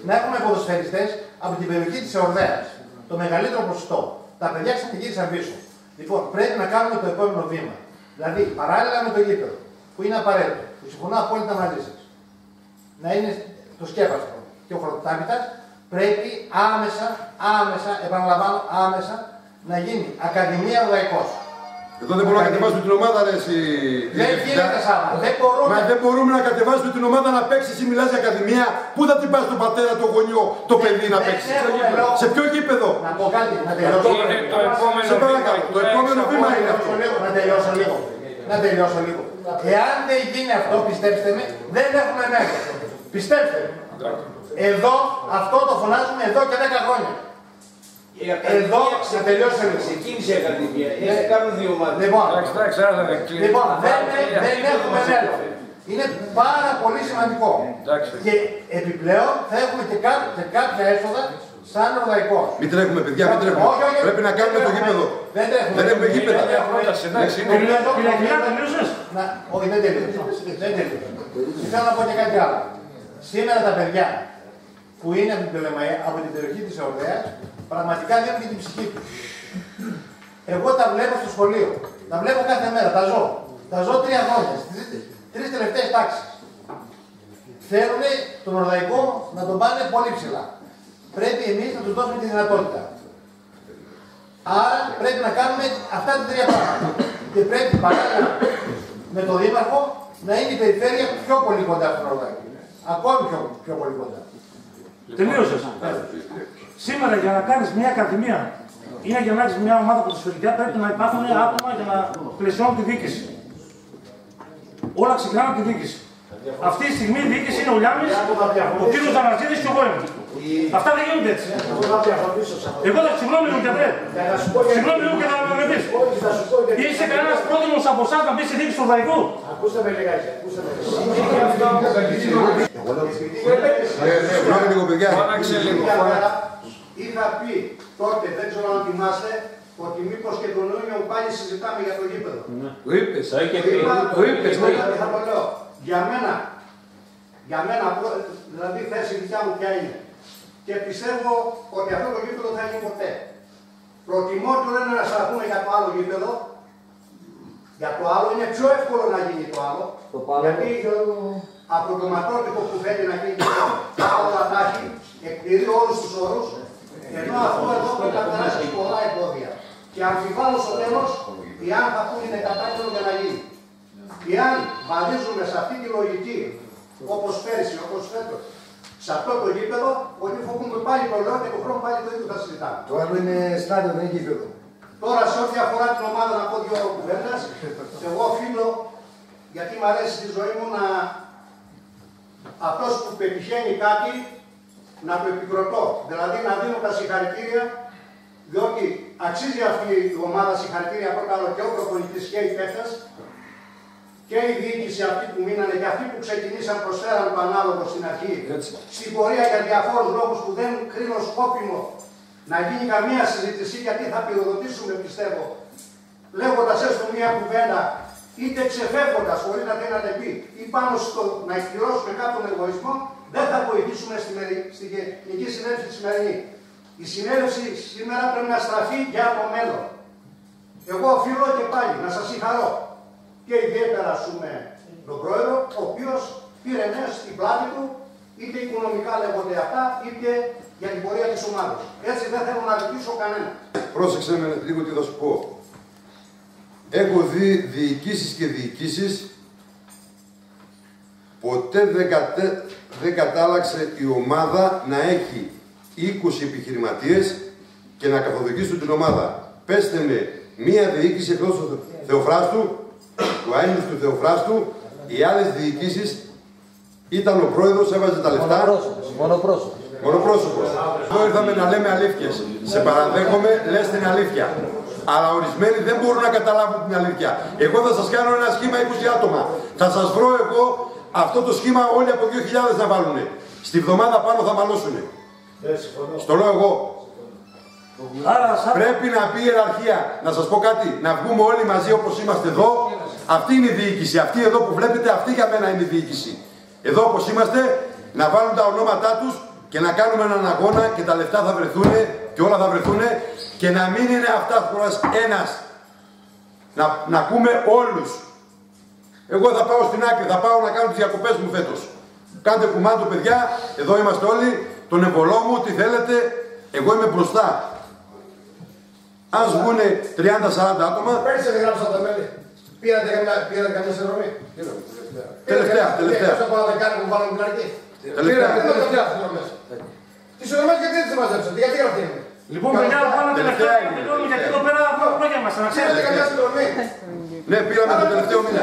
να έχουμε ποδοσφαιριστές από την περιοχή της Εορδέας. Το μεγαλύτερο ποσοστό. Τα παιδιά ξαναγύρισαν πίσω. Λοιπόν, πρέπει να κάνουμε το επόμενο βήμα. Δηλαδή, παράλληλα με το γήπεδο, που είναι απαραίτητο, που συμφωνώ απόλυτα μαζί σας, να είναι το σκέπαστρο και ο χρωτοτάπητας, πρέπει άμεσα, άμεσα, επαναλαμβάνω, άμεσα, να γίνει Ακαδημία Εορδαϊκός. Εδώ δεν μπορούμε να κατεβάσουμε την ομάδα, ρε εσύ. Δεν γίνεται Σάβα. Δεν μπορούμε. Μα δεν μπορούμε να κατεβάσουμε την ομάδα να παίξει. Εσύ μιλάς για Ακαδημία. Πού θα την πας τον πατέρα, τον γονιό, το παιδί να παίξει. Σε ποιο γήπεδο. Να πω κάτι. Να τελειώσω. Σε παρακαλώ. Το επόμενο βήμα είναι αυτό. Να τελειώσω λίγο. Να τελειώσω λίγο. Εάν δεν γίνει αυτό, πιστέψτε με, δεν έχουμε μέλλον. Πιστέψτε με. Εδώ, αυτό το φωνάζουμε εδώ και δέκα χρόνια. Εδώ θα τελειώσει λίγο. Ξεκίνησε η Ακαδημία. Έτσι κάνουν δύο ομάδες. Λοιπόν, λοιπόν δεν, δεν έχουμε μέλλον. Είναι πάρα πολύ σημαντικό. Και επιπλέον θα έχουμε και, κά, και κάποια έσοδα σαν Εορδαϊκό. Μην τρέχουμε, παιδιά, μην τρέχουμε. Όχι, όχι, πρέπει να κάνουμε το γήπεδο. Δεν τρέχουμε. Δεν έχουμε γήπεδο. Όχι, δεν τελείωσε. Δεν τελείωσε. Θέλω να πω και κάτι άλλο. Σήμερα τα παιδιά που είναι από την, Πελεμαϊ, από την περιοχή της Εορδαίας, πραγματικά δίνουν και την ψυχή του. Εγώ τα βλέπω στο σχολείο. Τα βλέπω κάθε μέρα. Τα ζω. Τα ζω τρία χρόνια. Στις τρεις τελευταίες τάξεις. Θέλουν τον Εορδαϊκό να τον πάνε πολύ ψηλά. Πρέπει εμείς να τους δώσουμε τη δυνατότητα. Άρα πρέπει να κάνουμε αυτά τα τρία πράγματα. Και πρέπει παράλληλα με τον Δήμαρχο να είναι η περιφέρεια πιο πολύ κοντά στον Εορδαϊκό. Ακόμη πιο, πιο πολύ κοντά. Τελείωσες. Σήμερα για να κάνεις μια ακαδημία ή για να έχεις μια ομάδα ποδοσφαιρικά πρέπει να υπάρχουν άτομα για να πλαισιώνουν τη διοίκηση. Όλα ξεκινάνε από τη διοίκηση. Αυτή τη στιγμή η διοίκηση είναι ο Λιάμης, ο κύριος Δαναρτζίδης και εγώ είμαι. Αυτά δεν γίνονται έτσι. Εγώ θα συγγνώμη μου και δεν. Συγγνώμη μου και θα με πεις. Είσαι κανένας πρόδειλος από εσάς να μπει στη διοίκηση του Εορδαϊκού. Ακούστε με λιγάκι. Ακούστε με Είχα πει τότε, δεν ξέρω αν θυμάστε, ότι μήπως και τον Ιούνιο πάλι συζητάμε για το γήπεδο. Το είπες, το είπες, ναι. Θα το λέω. Για μένα, για μένα, δηλαδή θέση δικιά μου ποια είναι. Και πιστεύω ότι αυτό το γήπεδο θα γίνει ποτέ. Προτιμότερο είναι να σταθούμε για το άλλο γήπεδο. Για το άλλο είναι πιο εύκολο να γίνει το άλλο. Το γιατί από το ματρότυπο που θέλει να γίνει το όλα τα έχει, εκπληρεί όλους τους όρους, ενώ αυτό εδώ πρέπει να περάσει πολλά εμπόδια. Και αμφιβάλλω στο τέλος, εάν θα πούν είναι κατάλληλο για να γίνει. Εάν βαδίζουμε σε αυτή τη λογική, όπως πέρυσι, όπως φέτος, σε αυτό το γήπεδο, ότι φοβούμε πάλι το λέω και το χρόνο πάλι το ίδιο θα συζητάμε. Το άλλο είναι στάδιο, δεν είναι γήπεδο. Τώρα, σε ό,τι αφορά την ομάδα, να πω δύο κουβέντες. Εγώ οφείλω, γιατί μου αρέσει στη ζωή μου, να αυτός που πετυχαίνει κάτι, να το επικροτώ. Δηλαδή, να δίνω τα συγχαρητήρια, διότι αξίζει αυτή η ομάδα συγχαρητήρια πρώτα άλλο και ο προπονητής και οι παίκτες, και η διοίκηση αυτή που μείνανε και αυτοί που ξεκινήσαν προσφέραν το ανάλογο στην αρχή. Έτσι. Στην πορεία για διαφόρους λόγους που δεν κρίνω σκόπιμο να γίνει καμία συζήτηση, γιατί θα πυροδοτήσουμε, πιστεύω, λέγοντας έστω μία κουβέντα, είτε ξεφεύγοντας, χωρίς να θέλει να πει, ή πάνω στο να εκπληρώσουμε κάποιον εγωισμό, δεν θα βοηθήσουμε στη, στη Γενική Συνέλευση τη σημερινή. Η συνέλευση σήμερα πρέπει να στραφεί για το μέλλον. Εγώ οφείλω και πάλι να σας συγχαρώ. Και ιδιαίτερα πούμε τον πρόεδρο, ο οποίος πήρε νέα στην πλάτη του, είτε οικονομικά λέγονται αυτά, είτε για την πορεία της ομάδας. Έτσι δεν θέλω να ρωτήσω κανένα. Πρόσεξε με λίγο τι θα σου πω. Έχω δει διοικήσεις και διοικήσεις, ποτέ δεν, κατε... δεν κατάλαξε η ομάδα να έχει είκοσι επιχειρηματίες και να καθοδηγήσουν την ομάδα. Πέστε με μία διοίκηση εκτός του Θεοφράστου, του Άιμνους του Θεοφράστου, οι άλλες διοικήσεις ήταν ο πρόεδρος, έβαζε τα λεφτά. Μονοπρόσωπος. Μονοπρόσωπος. Μονοπρόσωπος. Εδώ ήρθαμε να λέμε αλήθειες. Σε παραδέχομαι, λες την αλήθεια. Αλλά ορισμένοι δεν μπορούν να καταλάβουν την αλήθεια. Εγώ θα σας κάνω ένα σχήμα είκοσι άτομα. Θα σας βρω εγώ αυτό το σχήμα όλοι από δύο χιλιάδες να βάλουνε. Στη βδομάδα πάνω θα μαλώσουνε. Στο λέω εγώ. Πρέπει να πει η ιεραρχία. Να σας πω κάτι. Να βγούμε όλοι μαζί όπως είμαστε εδώ. Αυτή είναι η διοίκηση. Αυτή εδώ που βλέπετε, αυτή για μένα είναι η διοίκηση. Εδώ όπως είμαστε, να βάλουν τα ονόματά τους και να κάνουμε έναν αγώνα και τα λεφτά θα βρεθούν και όλα θα βρεθούν και να μην είναι αυτά φοράς ένας. Να, να ακούμε όλους. Εγώ θα πάω στην άκρη, θα πάω να κάνω τις διακοπές μου φέτος. Κάντε κουμάντο παιδιά, εδώ είμαστε όλοι, τον εμβολό μου, τι θέλετε, εγώ είμαι μπροστά. Αν βγουνε τριάντα σαράντα άτομα... Πέρσι δεν γράψατε τα μέλη. Πήρατε καμιά, καμιά συνδρομή. Τελευταία, τελευταία. Πήρατε πάνω δεκάρι που βάλαμε την αρχή. Τελευταία. Τελευταία συνδρομές. Τις συνδρομές γιατί δεν τις μαζέψατε, γιατί γραφτείτε. Λοιπόν, παιδιά, πάμε τελευταία γιατί εδώ πέρα λόγια μας, να ξέρετε. Πήρατε καμιά συνδρομή. Ναι, πήραμε το τελευταίο μήνα.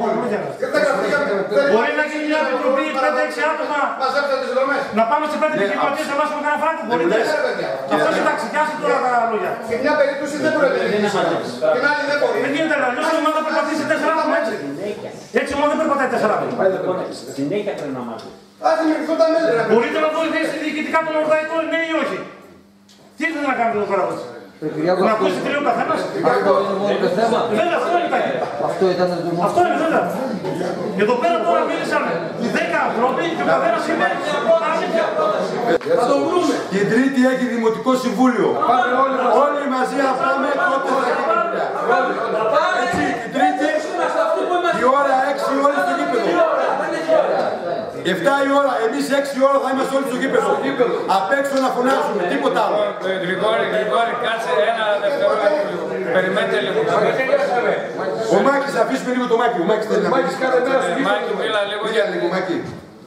Μπορεί να γίνει μια επιτροπή πέντε έξι άτομα. Μαζέψατε τις συνδρομές. Να πάμε σε πέντε επιχειρηματίες να βάσουμε κανένα φράγκο. Μπορείτε. Αυτό εντάξει, πιάσε τώρα τα λόγια. Και μια περίπτωση δεν μπορεί να γίνει. Την άλλη δεν μπορεί. Δεν γίνεται να αλλιώς η ομάδα περπατήσει τέσσερα άτομα έτσι. Έτσι η ομάδα δεν περπατάει τέσσερα άτομα. Συνέχεια πρέπει να μάθει. Ας δημιουργηθούν τα μέτρα. Μπορείτε να βοηθήσετε διοικητικά τον Ορδαϊκό, ναι ή όχι. Τι ήθελε να κάνετε εδώ πέρα έτσι. Να ακούσει τι λέει ο καθένας. Αυτό είναι μόνο το θέμα. Βέβαια, αυτό είναι τα κύρια. Αυτό ήταν το μόνο. Αυτό είναι βέβαια. Εδώ πέρα τώρα μίλησαν οι δέκα ανθρώποι και ο καθένας είπε θα το βρούμε. Και η Τρίτη έχει Δημοτικό Συμβούλιο. Πάμε όλοι, όλοι μαζί να πάμε πότε θα γίνει δουλειά. Έτσι, την Τρίτη η ώρα έξι όλοι στο γήπεδο. εφτά η ώρα, εμείς έξι η ώρα θα είμαστε όλοι στο γήπεδο. Απ' έξω να φωνάζουμε, τίποτα άλλο. Γρηγόρη, Γρηγόρη, κάτσε ένα δευτερόλεπτο λίγο. Περιμένετε λίγο. Ο Μάκης, αφήσουμε λίγο το Μάκη. Ο Μάκης θέλει να πει. Μάκη, μίλα λίγο για λίγο, Μάκη.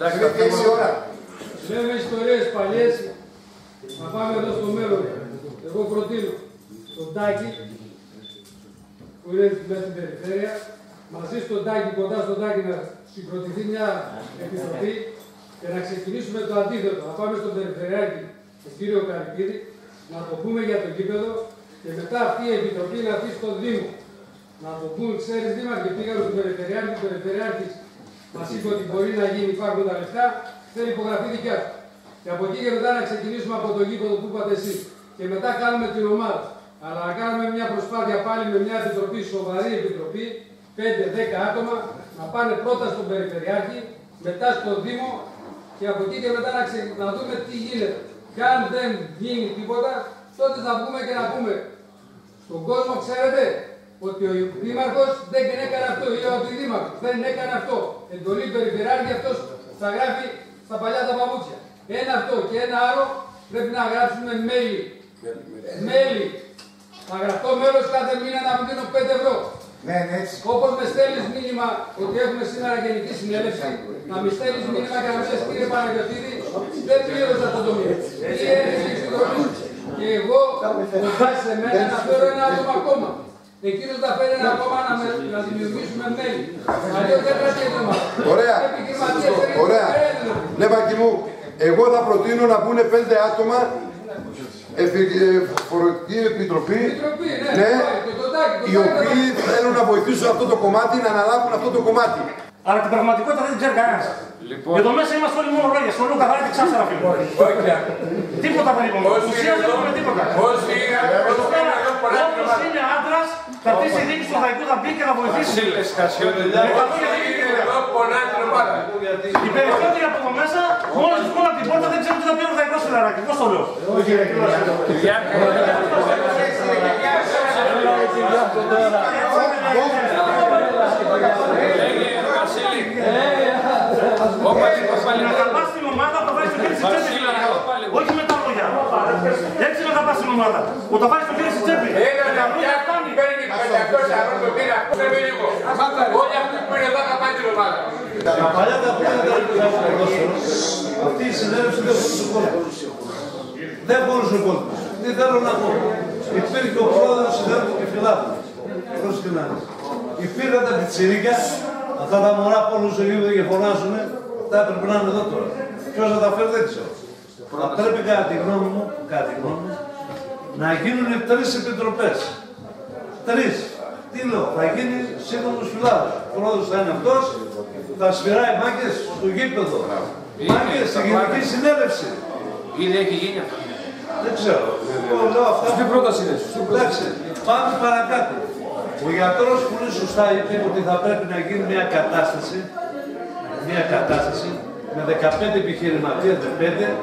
Λέμε ιστορίες παλιές, να πάμε εδώ στο μέλλον. Εγώ προτείνω τον Τάκη, που είναι μέσα στην περιφέρεια, μαζί στον Τάκη, κοντά στον Τάκη να συγκροτηθεί μια επιτροπή και να ξεκινήσουμε το αντίθετο. Να πάμε στον Περιφερειάρχη, τον κύριο Καρυπίδη, να το πούμε για το γήπεδο και μετά αυτή η επιτροπή να πει στον Δήμο. Να το πούν, ξέρεις Δήμαρχε, πήγαμε στον Περιφερειάρχη, ο Περιφερειάρχης μας είπε ότι μπορεί να γίνει, υπάρχουν τα λεφτά, θέλει υπογραφή δικιά του. Και από εκεί και μετά να ξεκινήσουμε από το γήπεδο που είπατε εσείς. Και μετά κάνουμε την ομάδα. Αλλά να κάνουμε μια προσπάθεια πάλι με μια επιτροπή, σοβαρή επιτροπή, πέντε δέκα άτομα, να πάνε πρώτα στον Περιφερειάρχη, μετά στον Δήμο και από εκεί και μετά να, ξε... να δούμε τι γίνεται. Και αν δεν γίνει τίποτα, τότε θα βγούμε και να πούμε στον κόσμο, ξέρετε, ότι ο Δήμαρχος δεν έκανε αυτό ή ότι ο Δήμαρχος δεν έκανε αυτό. Εντολή Περιφερειάρχη, αυτός θα γράφει στα παλιά τα παπούτσια. Ένα αυτό και ένα άλλο πρέπει να γράψουμε μέλη. Μέλη. Θα γραφτώ μέλος κάθε μήνα να μου δίνω πέντε ευρώ. Ναι, ναι, έτσι. Όπως με στέλνεις μήνυμα ότι έχουμε σήμερα γενική συνέλευση, να με στέλνεις μήνυμα και να με λες κύριε Παναγιωτήδη, δεν πλήρωσα αυτό το μήνυμα. Τι έρχεσαι εξηγητρονή. Και εγώ κοντά σε μένα να φέρω ένα άτομο ακόμα. Εκείνος θα φέρει ένα ακόμα να, με, να δημιουργήσουμε μέλη. Αλλιώς δεν πρέπει να είμαστε. Ωραία. Ωραία. Ναι, Μάκη μου, εγώ θα προτείνω να μπουν πέντε άτομα φορολογική επιτροπή, ναι, οι οποίοι θέλουν να βοηθήσουν αυτό το κομμάτι, να αναλάβουν αυτό το κομμάτι. Αλλά την πραγματικότητα δεν την ξέρει κανένας. Εδώ μέσα είμαστε όλοι μόνο λόγια, στο λόγο καθαρά και ξάφτερα φίλοι. Τίποτα δεν είπαμε. Ουσία δεν είπαμε τίποτα. Όπως είναι άντρας, θα έρθει στη δίκη του Ορδαϊκού, θα μπει και θα βοηθήσει. Οι περισσότεροι από εδώ μέσα, μόλις βγουν από την πόρτα δεν ξέρουν τι θα πει ο Ορδαϊκός φιλαράκι. Πώς το λέω. Να τα πας στην ομάδα, θα βάλεις το χέρι στη τσέπη. Όχι με τα λόγια. Έτσι να τα πας στην ομάδα. Που θα βάλεις το χέρι στη τσέπη. Ένα να πιάνει, παίρνει πεντακόσια ευρώ το μήνα. Πρέπει λίγο. Όλοι αυτοί που είναι εδώ θα πάει την ομάδα. Τα παλιά τα πράγματα αυτή η συνέλευση δεν μπορούσε ο κόσμος. Δεν μπορούσε ο κόσμος. Τι θέλω να πω. Υπήρχε ο πρόεδρος συνέλευση και φιλάθλου. Υπήρχαν τα πιτσιρίκια, αυτά τα μωρά που όλους στο γήπεδο και φωνάζουν, τα έπρεπε να είναι εδώ τώρα. Ποιος θα τα φέρει δεν ξέρω. Θα πρέπει κατά τη γνώμη μου, κατά τη γνώμη μου, να γίνουν τρεις επιτροπές. Τρεις. Τι λέω, θα γίνει σύγχρονος φιλάδος. Ο πρόεδρος θα είναι αυτός, θα σφυράει μάγκες στο γήπεδο. Μάγκες στη γενική συνέλευση. Ήδη έχει γίνει αυτό. Δεν ξέρω. Εγώ λέω αυτά. Τι πρόταση είναι. Εντάξει, πάμε παρακάτω. Ο γιατρός πολύ σωστά είπε ότι θα πρέπει να γίνει μια κατάσταση, μια κατάσταση με δεκαπέντε επιχειρηματίες, με πέντε,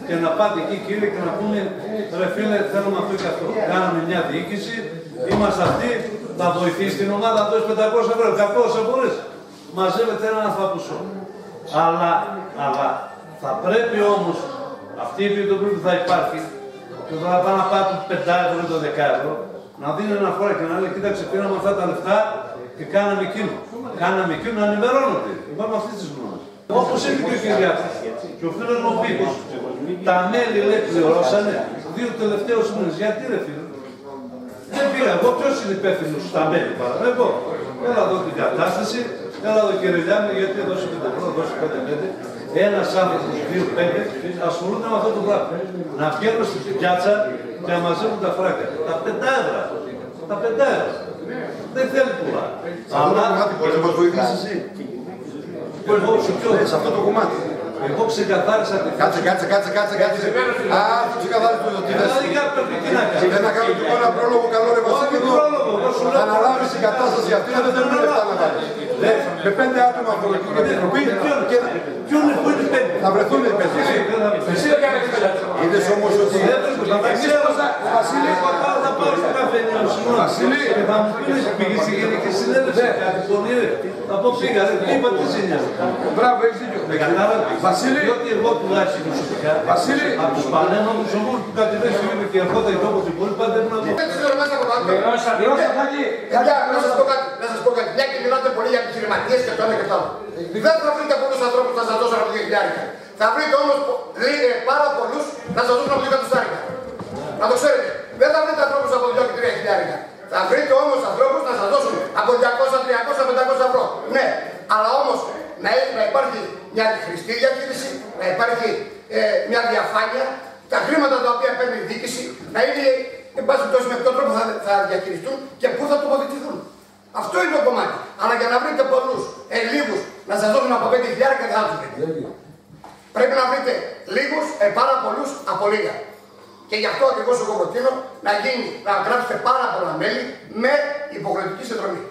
και να πάτε εκεί κύριε και να πούνε ρε φίλε θέλουμε αυτό και αυτό. Κάναμε μια διοίκηση, είμαστε αυτοί, θα βοηθήσει την ομάδα, δώσει πεντακόσια ευρώ, εκατό όσο μπορείς. Μαζεύετε έναν αθαπουσό. Αλλά, αλλά θα πρέπει όμως αυτή η επιτροπή που θα υπάρχει και θα πάνε να πάρουν πέντε ευρώ ή το δέκα ευρώ, να δίνει ένα φορά και να λέει κοίταξε πήραμε αυτά τα λεφτά και κάναμε εκείνο. Κάναμε εκείνο να ενημερώνονται. Υπάρχουν αυτές τις γνώμες. Όπως είπε και ο Κυριάκος και ο φίλος μου ο Πίκος, τα μέλη λέει πληρώσανε δύο τελευταίους μήνες. Γιατί ρε φίλε. Δεν πήγα εγώ, ποιος είναι υπεύθυνος στα μέλη παρά. Εγώ. Έλα εδώ την κατάσταση, έλα εδώ κύριε Λιάννη, γιατί έδωσε πέντε ευρώ, δώσε πέντε πέντε. Ένας άνθρωπος, δύο πέντε, ασχολούνται με αυτό το πράγμα. Να βγαίνουν στην πιάτσα και να μαζεύουν τα φράγκα. Τα πεντάευρα. Τα πεντάευρα. Δεν θέλει πολλά. Αλλά μπορείς να μας βοηθήσεις εσύ. Εγώ σε ποιο. Σε αυτό το κομμάτι. Εγώ ξεκαθάρισα τη θέση. Κάτσε, κάτσε, κάτσε, κάτσε, κάτσε. Α, αυτό ξεκαθάρισε το τι θες. Δεν να κάνω εγώ ένα πρόλογο καλό ρε Βασίλη εδώ. Θα αναλάβεις την κατάσταση αυτή, δεν θέλουμε λεφτά να βάλεις. Με πέντε άτομα από την Επιτροπή και ποιον είναι που είναι πέντε. Θα βρεθούν οι πέντε. Εσύ δεν κάνεις πέντε. Είδες όμως ότι... Βασίλη, θα πάω στο καφενείο σου. Βασίλη, θα μου πεις πήγες στη γενική συνέλευση. Θα πω πήγα, δεν είπα τι ζήνια. Μπράβο, έχεις δίκιο. Βασίλη, διότι εγώ τουλάχιστον προσωπικά, από τους πανέμονους ομούς που κατεβαίνουν και και ερχόταν και όπως υπόλοιποι πάντα δεν να πω. Να σας πω κάτι, μια και μιλάτε πολύ για επιχειρηματίες και το ένα και το άλλο. Δεν θα βρείτε πολλούς ανθρώπους να σας δώσουν από δύο χιλιάρικα. Θα βρείτε όμως πάρα πολλούς να σας δώσουν από δύο εκατοστάρικα. Να το ξέρετε. Δεν θα βρείτε ανθρώπους από δύο και τρία χιλιάρικα. Θα βρείτε όμως ανθρώπους να σας δώσουν από διακόσια, τριακόσια, πεντακόσια ευρώ. Ναι, αλλά όμως να, να υπάρχει μια χρηστή διαχείριση, να υπάρχει ε, μια διαφάνεια, τα χρήματα τα οποία παίρνει η διοίκηση να είναι, εν πάση περιπτώσει, με ποιο τρόπο θα, θα διαχειριστούν και πού θα τοποθετηθούν. Αυτό είναι το κομμάτι. Αλλά για να βρείτε πολλούς, ε, λίγους, να σας δώσουν από πέντε χιλιάδες δεν θα τους βρείτε. Πρέπει να βρείτε λίγους, ε, πάρα πολλούς από λίγα. Και γι' αυτό ακριβώς εγώ προτείνω να γίνει, να γράψετε πάρα πολλά μέλη με υποχρεωτική συνδρομή.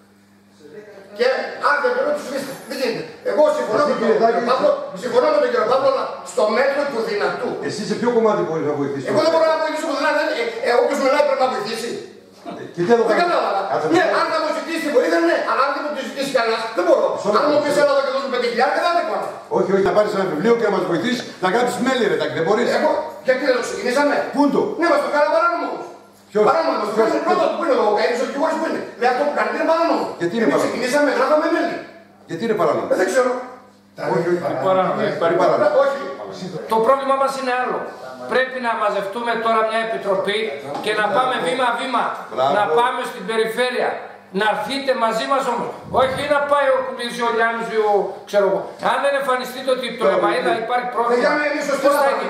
Και αν δεν πρέπει να τους βρείτε, δεν γίνεται. Εγώ συμφωνώ με τον κύριο Παύλο, συμφωνώ με τον κύριο Παύλο, αλλά στο μέτρο του δυνατού. Εσύ σε ποιο κομμάτι μπορείς να βοηθήσεις? Εγώ δεν μπορώ να βοηθήσω πουθενά. Ε, όποιος μιλάει πρέπει να βοηθήσει. Και τι θα το δεν κατάλαβα. Ναι, αν θα μου ζητήσει βοήθεια, ναι, αλλά αν δεν μου ζητήσει κανένας, δεν μπορώ. Αν μου πεις έλα εδώ και δώσουν πέντε χιλιάδες, δεν θα το κάνω. Όχι, όχι, να πάρεις ένα βιβλίο και να μας βοηθήσεις να γράψεις μέλη, ρε Τάκη, δεν μπορείς. Εγώ, γιατί δεν το ξεκινήσαμε. Πού είναι το? Ναι, μας το κάναμε παράνομο. Ποιος? Παράνομο, μας το κάναμε πρώτο που είναι ο Καΐρης, ο δικηγόρος που είναι. Λέει αυτό που κάνει είναι παράνομο. Γιατί είναι παράνομο? Ξεκινήσαμε, γράφαμε μέλη. Γιατί είναι παράνομο? Δεν ξέρω. Όχι, όχι, παράνομο. Το πρόβλημα μας είναι άλλο. Πρέπει να μαζευτούμε τώρα μια επιτροπή και να πάμε βήμα-βήμα. Να πάμε στην περιφέρεια. Να έρθείτε μαζί μας όμως. Όχι να πάει ο Κουμπής, ο Λιάννης ή ο ξέρω εγώ. Αν δεν εμφανιστείτε ότι το ΕΜΑΕΔΑ υπάρχει πρόβλημα. Πώς θα γίνει?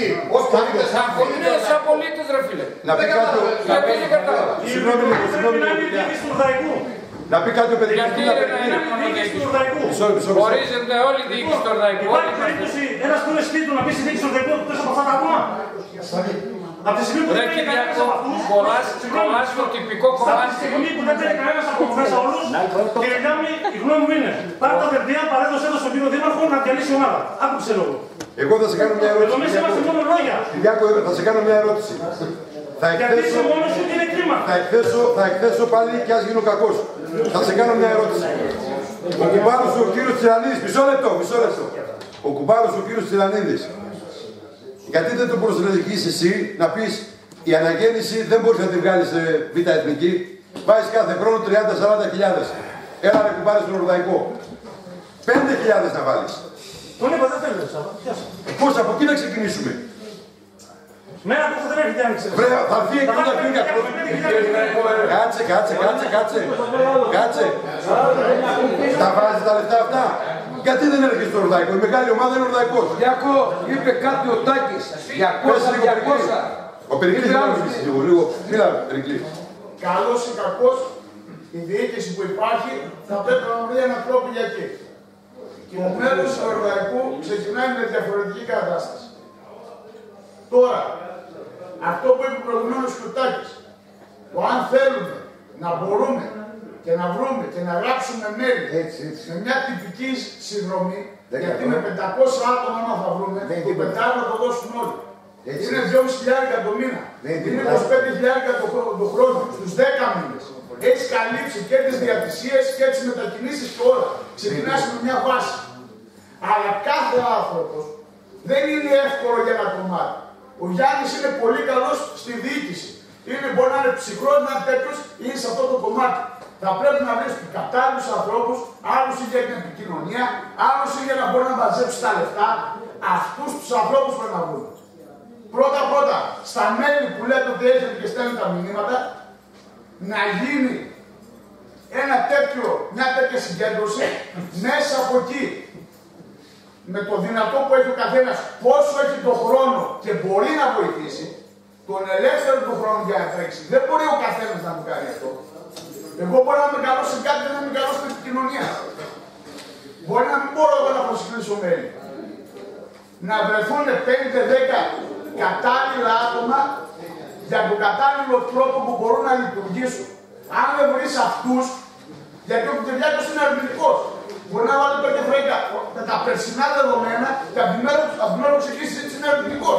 Ναι, σαν πολίτες ρε φίλε. Να πει κάτι ο... Γιατί δεν κατάλαβα. Συγγνώμη λίγο, συγγνώμη λίγο. Να πει κάτι ο παιδικός. Γιατί είναι να είναι ορίζεται όλη η διοίκηση του Ορδαϊκού. Υπάρχει περίπτωση ένας που είναι σπίτι του να πει στη διοίκηση του Ορδαϊκού εκτός από αυτά τα άτομα. Από τη στιγμή που δεν παίρνει κανένας από αυτούς, κολλάς το τυπικό κομμάτι. Από τη στιγμή που δεν παίρνει κανένας από μέσα όλους, κύριε Λιάμνη, η γνώμη μου είναι πάρε τα δερτία, παρέδωσε το στον κύριο Δήμαρχο να διαλύσει η ομάδα. Άκουψε λόγο. Εγώ θα σε κάνω μια ερώτηση. Εδώ μέσα είμαστε μόνο λόγια. Κυριάκο, θα σε κάνω μια ερώτηση. Θα εκθέσω, θα, εκθέσω, θα εκθέσω πάλι και ας γίνω κακός. Θα σε κάνω μια ερώτηση. Ο κουμπάρος ο κύριος Τσιρανίδης, μισό λεπτό, μισό λεπτό. Ο κουμπάρος ο κύριος Τσιρανίδης, γιατί δεν το προσελεγχείς εσύ να πεις η αναγέννηση δεν μπορείς να τη βγάλεις σε β' εθνική, βάζεις κάθε χρόνο τριάντα με σαράντα χιλιάδες. Έλα ρε κουμπάρες στον Ορδαϊκό. πέντε χιλιάδες να βάλεις. Τον είπα δεν θέλεις. Πώς, από εκεί να ξεκινήσουμε. Ναι, αυτό δεν έχει διάνοιξη. Βρέα, θα έρθει εκεί να πει κάποιος. Κάτσε, κάτσε, κάτσε, κάτσε. Κάτσε. Τα βάζει τα λεφτά αυτά. Γιατί δεν έρχεσαι στο Ορδαϊκό, η μεγάλη ομάδα είναι Ορδαϊκός. Γιάκο, είπε κάτι ο Τάκης. διακόσια, διακόσια. Ο Περικλής δεν θα μιλήσει λίγο, λίγο. Μίλα, Περικλή. Καλός ή κακός, η διοίκηση που υπάρχει θα πρέπει να βρει έναν τρόπο για εκεί. Το μέλος του Ορδαϊκού ξεκινάει με διαφορετική κατάσταση. Τώρα, αυτό που είπε προηγουμένως ο Τάκης, το αν θέλουμε να μπορούμε και να βρούμε και να γράψουμε μέλη με μια τυπική συνδρομή, Γιατί με πεντακόσια άτομα να θα βρούμε, το πεντάριο θα το δώσουν όλοι. Έτσι. Είναι δυόμισι χιλιάδες το μήνα. Είναι είκοσι πέντε χιλιάδες το, το χρόνο, στους δέκα μήνες. Έχει καλύψει και τις διατησίες και τις μετακινήσεις και όλα. Ξεκινάς με μια βάση. Αλλά κάθε άνθρωπος δεν είναι εύκολο για ένα κομμάτι. Ο Γιάννης είναι πολύ καλός στη διοίκηση. Είναι, μπορεί να είναι ψυχρός, να είναι τέτοιος, είναι σε αυτό το κομμάτι. Θα πρέπει να βρεις κατάλληλους ανθρώπους, άλλους για την επικοινωνία, άλλους για να μπορεί να μαζέψει τα λεφτά. Αυτούς τους ανθρώπους πρέπει να βρουν. Πρώτα-πρώτα, στα μέλη που λέτε ότι έχετε και στέλνουν τα μηνύματα, να γίνει ένα τέτοιο, μια τέτοια συγκέντρωση μέσα από εκεί. Με το δυνατό που έχει ο καθένας, πόσο έχει το χρόνο και μπορεί να βοηθήσει, τον ελεύθερο του χρόνου για να τρέξει. Δεν μπορεί ο καθένας να μου κάνει αυτό. Εγώ μπορώ να είμαι καλό σε κάτι, δεν είμαι καλό στην επικοινωνία. Μπορεί να μην μπορώ εγώ να προσκλήσω μέλη. Να βρεθούν πέντε δέκα κατάλληλα άτομα για τον κατάλληλο τρόπο που μπορούν να λειτουργήσουν. Αν δεν βρεις αυτούς, γιατί ο Κυριάκος είναι αρνητικός. Μπορεί να βάλει το κεφρέκα με τα περσινά δεδομένα και από την μέρα που ξεκίνησε έτσι είναι αρνητικός.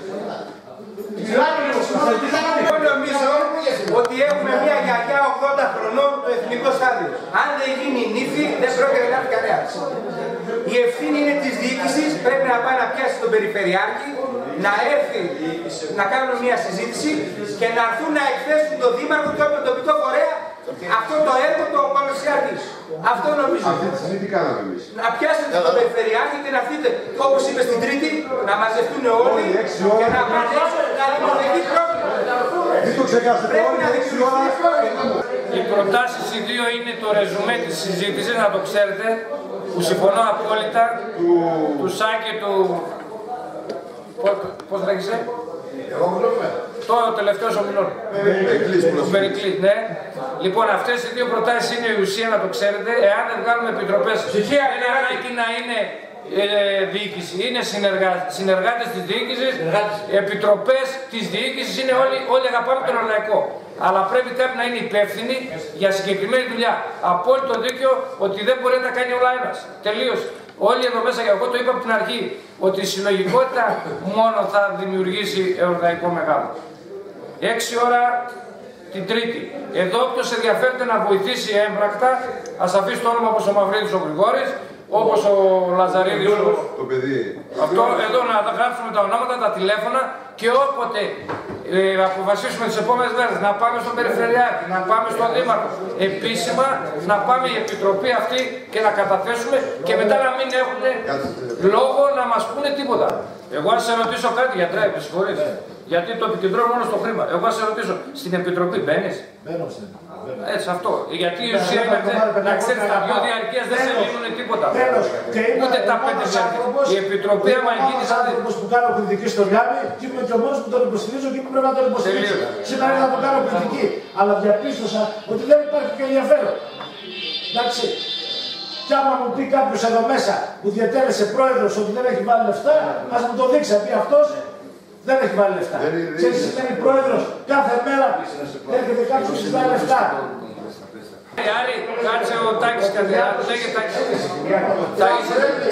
Εγώ νομίζω ότι έχουμε μια γιαγιά ογδόντα χρονών το εθνικό στάδιο. Αν δεν γίνει νύφη, δεν πρόκειται να έρθει κανένας. Η ευθύνη είναι της διοίκησης, πρέπει να πάει να πιάσει τον Περιφερειάρχη, να έρθει να κάνουν μια συζήτηση και να έρθουν να εκθέσουν τον Δήμαρχο και τον τοπικό φορέα αυτό το έργο το παρουσιάζει. Αυτό νομίζω. Αυτή τη στιγμή τι κάναμε εμείς. Να πιάσετε τον Περιφερειάρχη και να έρθετε, όπως είπε στην Τρίτη, να μαζευτούν όλοι και να μαζέψουν να δημιουργηθεί πρόβλημα. Μην το ξεχάσετε όλοι, έξι ώρα. Οι προτάσεις οι δύο είναι το ρεζουμέ της συζήτησης, να το ξέρετε, που συμφωνώ απόλυτα, του, του Σάκη, του... Πώς λέγεσαι? Εγώ μιλούμε. Το τελευταίο ομιλών. Του Περικλή, ναι. Λοιπόν, αυτές οι δύο προτάσεις είναι η ουσία, να το ξέρετε. Εάν δεν βγάλουμε επιτροπές, δεν ανάγκη να είναι ε, διοίκηση. Είναι συνεργα... συνεργάτες της διοίκησης, επιτροπές της διοίκησης, είναι όλοι, όλοι αγαπάμε τον Ολαϊκό. Αλλά πρέπει κάποιοι να είναι υπεύθυνοι για συγκεκριμένη δουλειά. Απόλυτο δίκιο ότι δεν μπορεί να τα κάνει όλα ένας. Τελείως. Όλοι εδώ μέσα, και εγώ το είπα από την αρχή, ότι η συλλογικότητα μόνο θα δημιουργήσει εορταϊκό μεγάλο. Έξι ώρα την Τρίτη. Εδώ όποιος ενδιαφέρεται να βοηθήσει έμπρακτα, ας αφήσει το όνομα όπως ο Μαυρίδης ο Γρηγόρης, όπως ο Λαζαρίδης, το παιδί. Αυτό εδώ να γράψουμε τα ονόματα, τα τηλέφωνα και όποτε ε, αποφασίσουμε τις επόμενες μέρες να πάμε στον Περιφερειάρχη, να πάμε στον Δήμαρχο, επίσημα να πάμε η Επιτροπή αυτή και να καταθέσουμε και μετά να μην έχουν λόγο να μας πούνε τίποτα. Εγώ αν σε ρωτήσω κάτι, γιατρέ, με συγχωρείς, γιατί το επικεντρώνω μόνο στο χρήμα. Εγώ αν σε ρωτήσω, στην Επιτροπή μπαίνεις? Μπαίνω στην Επιτροπή. Έτσι αυτό. Γιατί η ουσία είναι να ξέρεις τα δύο διαρκείας δεν σε λύνουν τίποτα. Ούτε τα πέντε διαρκείας. Η Επιτροπή άμα γίνει σαν... άνθρωπος που κάνω κριτική στο Γιάννη και είμαι και ο μόνος που τον υποστηρίζω και που πρέπει να τον υποστηρίζω. Σήμερα είναι να τον κάνω κριτική. Αλλά διαπίστωσα ότι δεν υπάρχει και ενδιαφέρον. Εντάξει. Κι άμα μου πει κάποιος εδώ μέσα που διατέλεσε πρόεδρος ότι δεν έχει βάλει λεφτά, ας μου το δείξει. πει αυτός δεν έχει βάλει λεφτά. Ξέρεις τι σημαίνει πρόεδρος, κάθε μέρα έρχεται κάποιος που ζητάει λεφτά. Άρη, κάτσε ο Τάκης κάτι άλλο, λέγε Τάκης. Τάκης.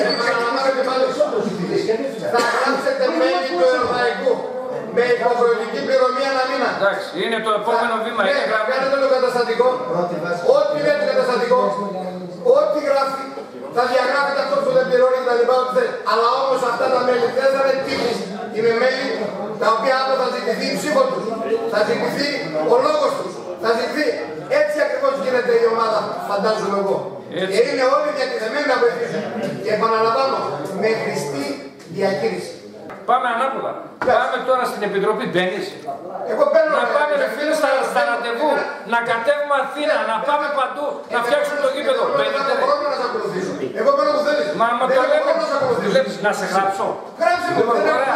Θα γράψετε μέλη του Ευρωπαϊκού με υποχρεωτική πληρωμή ένα μήνα. Εντάξει, είναι το επόμενο βήμα. Ναι, κάνετε το καταστατικό. Ό,τι λέει το καταστατικό, ό,τι γράφει, θα διαγράφετε αυτό που δεν πληρώνει και τα λοιπά. Αλλά όμως αυτά τα μέλη δεν θα είναι τύπης. Είναι μέλη τα οποία αύριο θα ζητηθεί η ψήφο τους, θα ζητηθεί ο λόγος τους, θα ζητηθεί. Έτσι ακριβώς γίνεται η ομάδα, φαντάζομαι εγώ. Και είναι όλοι διατηρημένοι να βοηθήσουν. Και επαναλαμβάνω, με χρηστή διαχείριση. Πάμε ανάποδα. Πάμε τώρα στην Επιτροπή. Μπαίνεις. Εγώ μπαίνω. Να πάμε ρε φίλε στα, στα ραντεβού. Να κατέβουμε Αθήνα. Να πάμε παντού. Να φτιάξουμε το γήπεδο. Μπαίνετε ρε. Εγώ μπαίνω που θέλεις. Μα μα το λέμε. Βλέπεις να σε γράψω. Γράψε μου.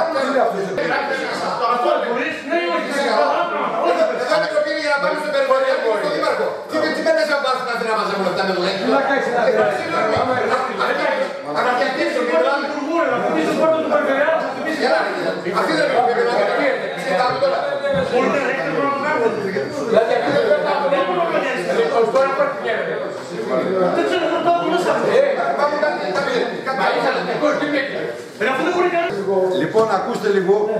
Αυτό μπορείς. Ναι, όχι. Εδώ είναι το κύριε για να πάμε στο περιφερειακό στο Δήμαρχο. Τι μένεις να πας στην Αθήνα μαζί με λεφτά με το λέξο. Τι να κάνεις στην Αθήνα. Ανακατεύσουν και μιλάμε. Αυτή δεν είναι η περιφερειακή. Συζητάμε τώρα. Δηλαδή αυτή δεν πρέπει να το δούμε. Λοιπόν, τώρα πρέπει να το δούμε. Δεν ξέρω, θα το δούμε. Λοιπόν, ακούστε λίγο.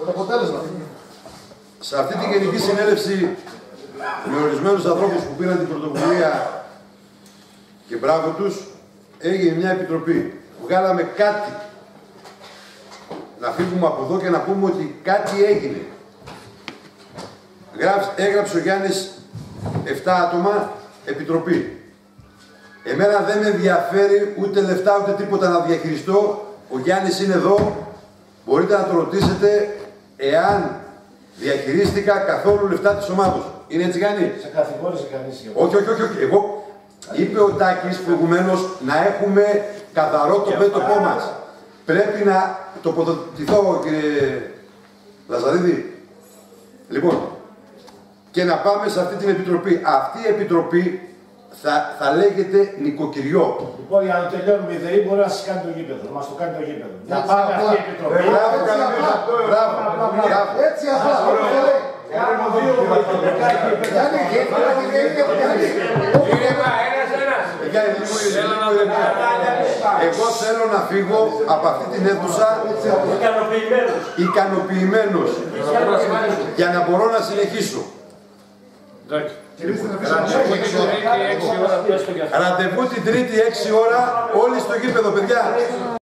Σε αυτή τη γενική συνέλευση με ορισμένους ανθρώπους που πήραν την πρωτοβουλία και μπράβο τους, έγινε μια επιτροπή. Βγάλαμε κάτι. Να φύγουμε από εδώ και να πούμε ότι κάτι έγινε. Γράψε, έγραψε ο Γιάννης επτά άτομα επιτροπή. Εμένα δεν με ενδιαφέρει ούτε λεφτά ούτε τίποτα να διαχειριστώ. Ο Γιάννης είναι εδώ. Μπορείτε να το ρωτήσετε εάν διαχειρίστηκα καθόλου λεφτά της ομάδος. Είναι έτσι, Γιάννη? Σε καθηγόρησε κανείς. Όχι, όχι, όχι, όχι. Εγώ, είπε ο Τάκης προηγουμένως, να έχουμε καθαρό το μέτωπό μας. Πρέπει να τοποθετηθώ, κύριε Λαζαρίδη. Λοιπόν, και να πάμε σε αυτή την επιτροπή. Αυτή η επιτροπή θα, θα λέγεται νοικοκυριό. Λοιπόν, για να τελειώνουμε η ΔΕΗ μπορεί να σας κάνει το γήπεδο, να μας το κάνει το γήπεδο. Να πάμε αυτή η επιτροπή. Μπράβο, μπράβο, μπράβο. Έτσι απλά. Εγώ θέλω να φύγω από αυτή την αίθουσα ικανοποιημένος για να μπορώ να συνεχίσω. Ραντεβού την Τρίτη έξι ώρα όλοι στο γήπεδο, παιδιά.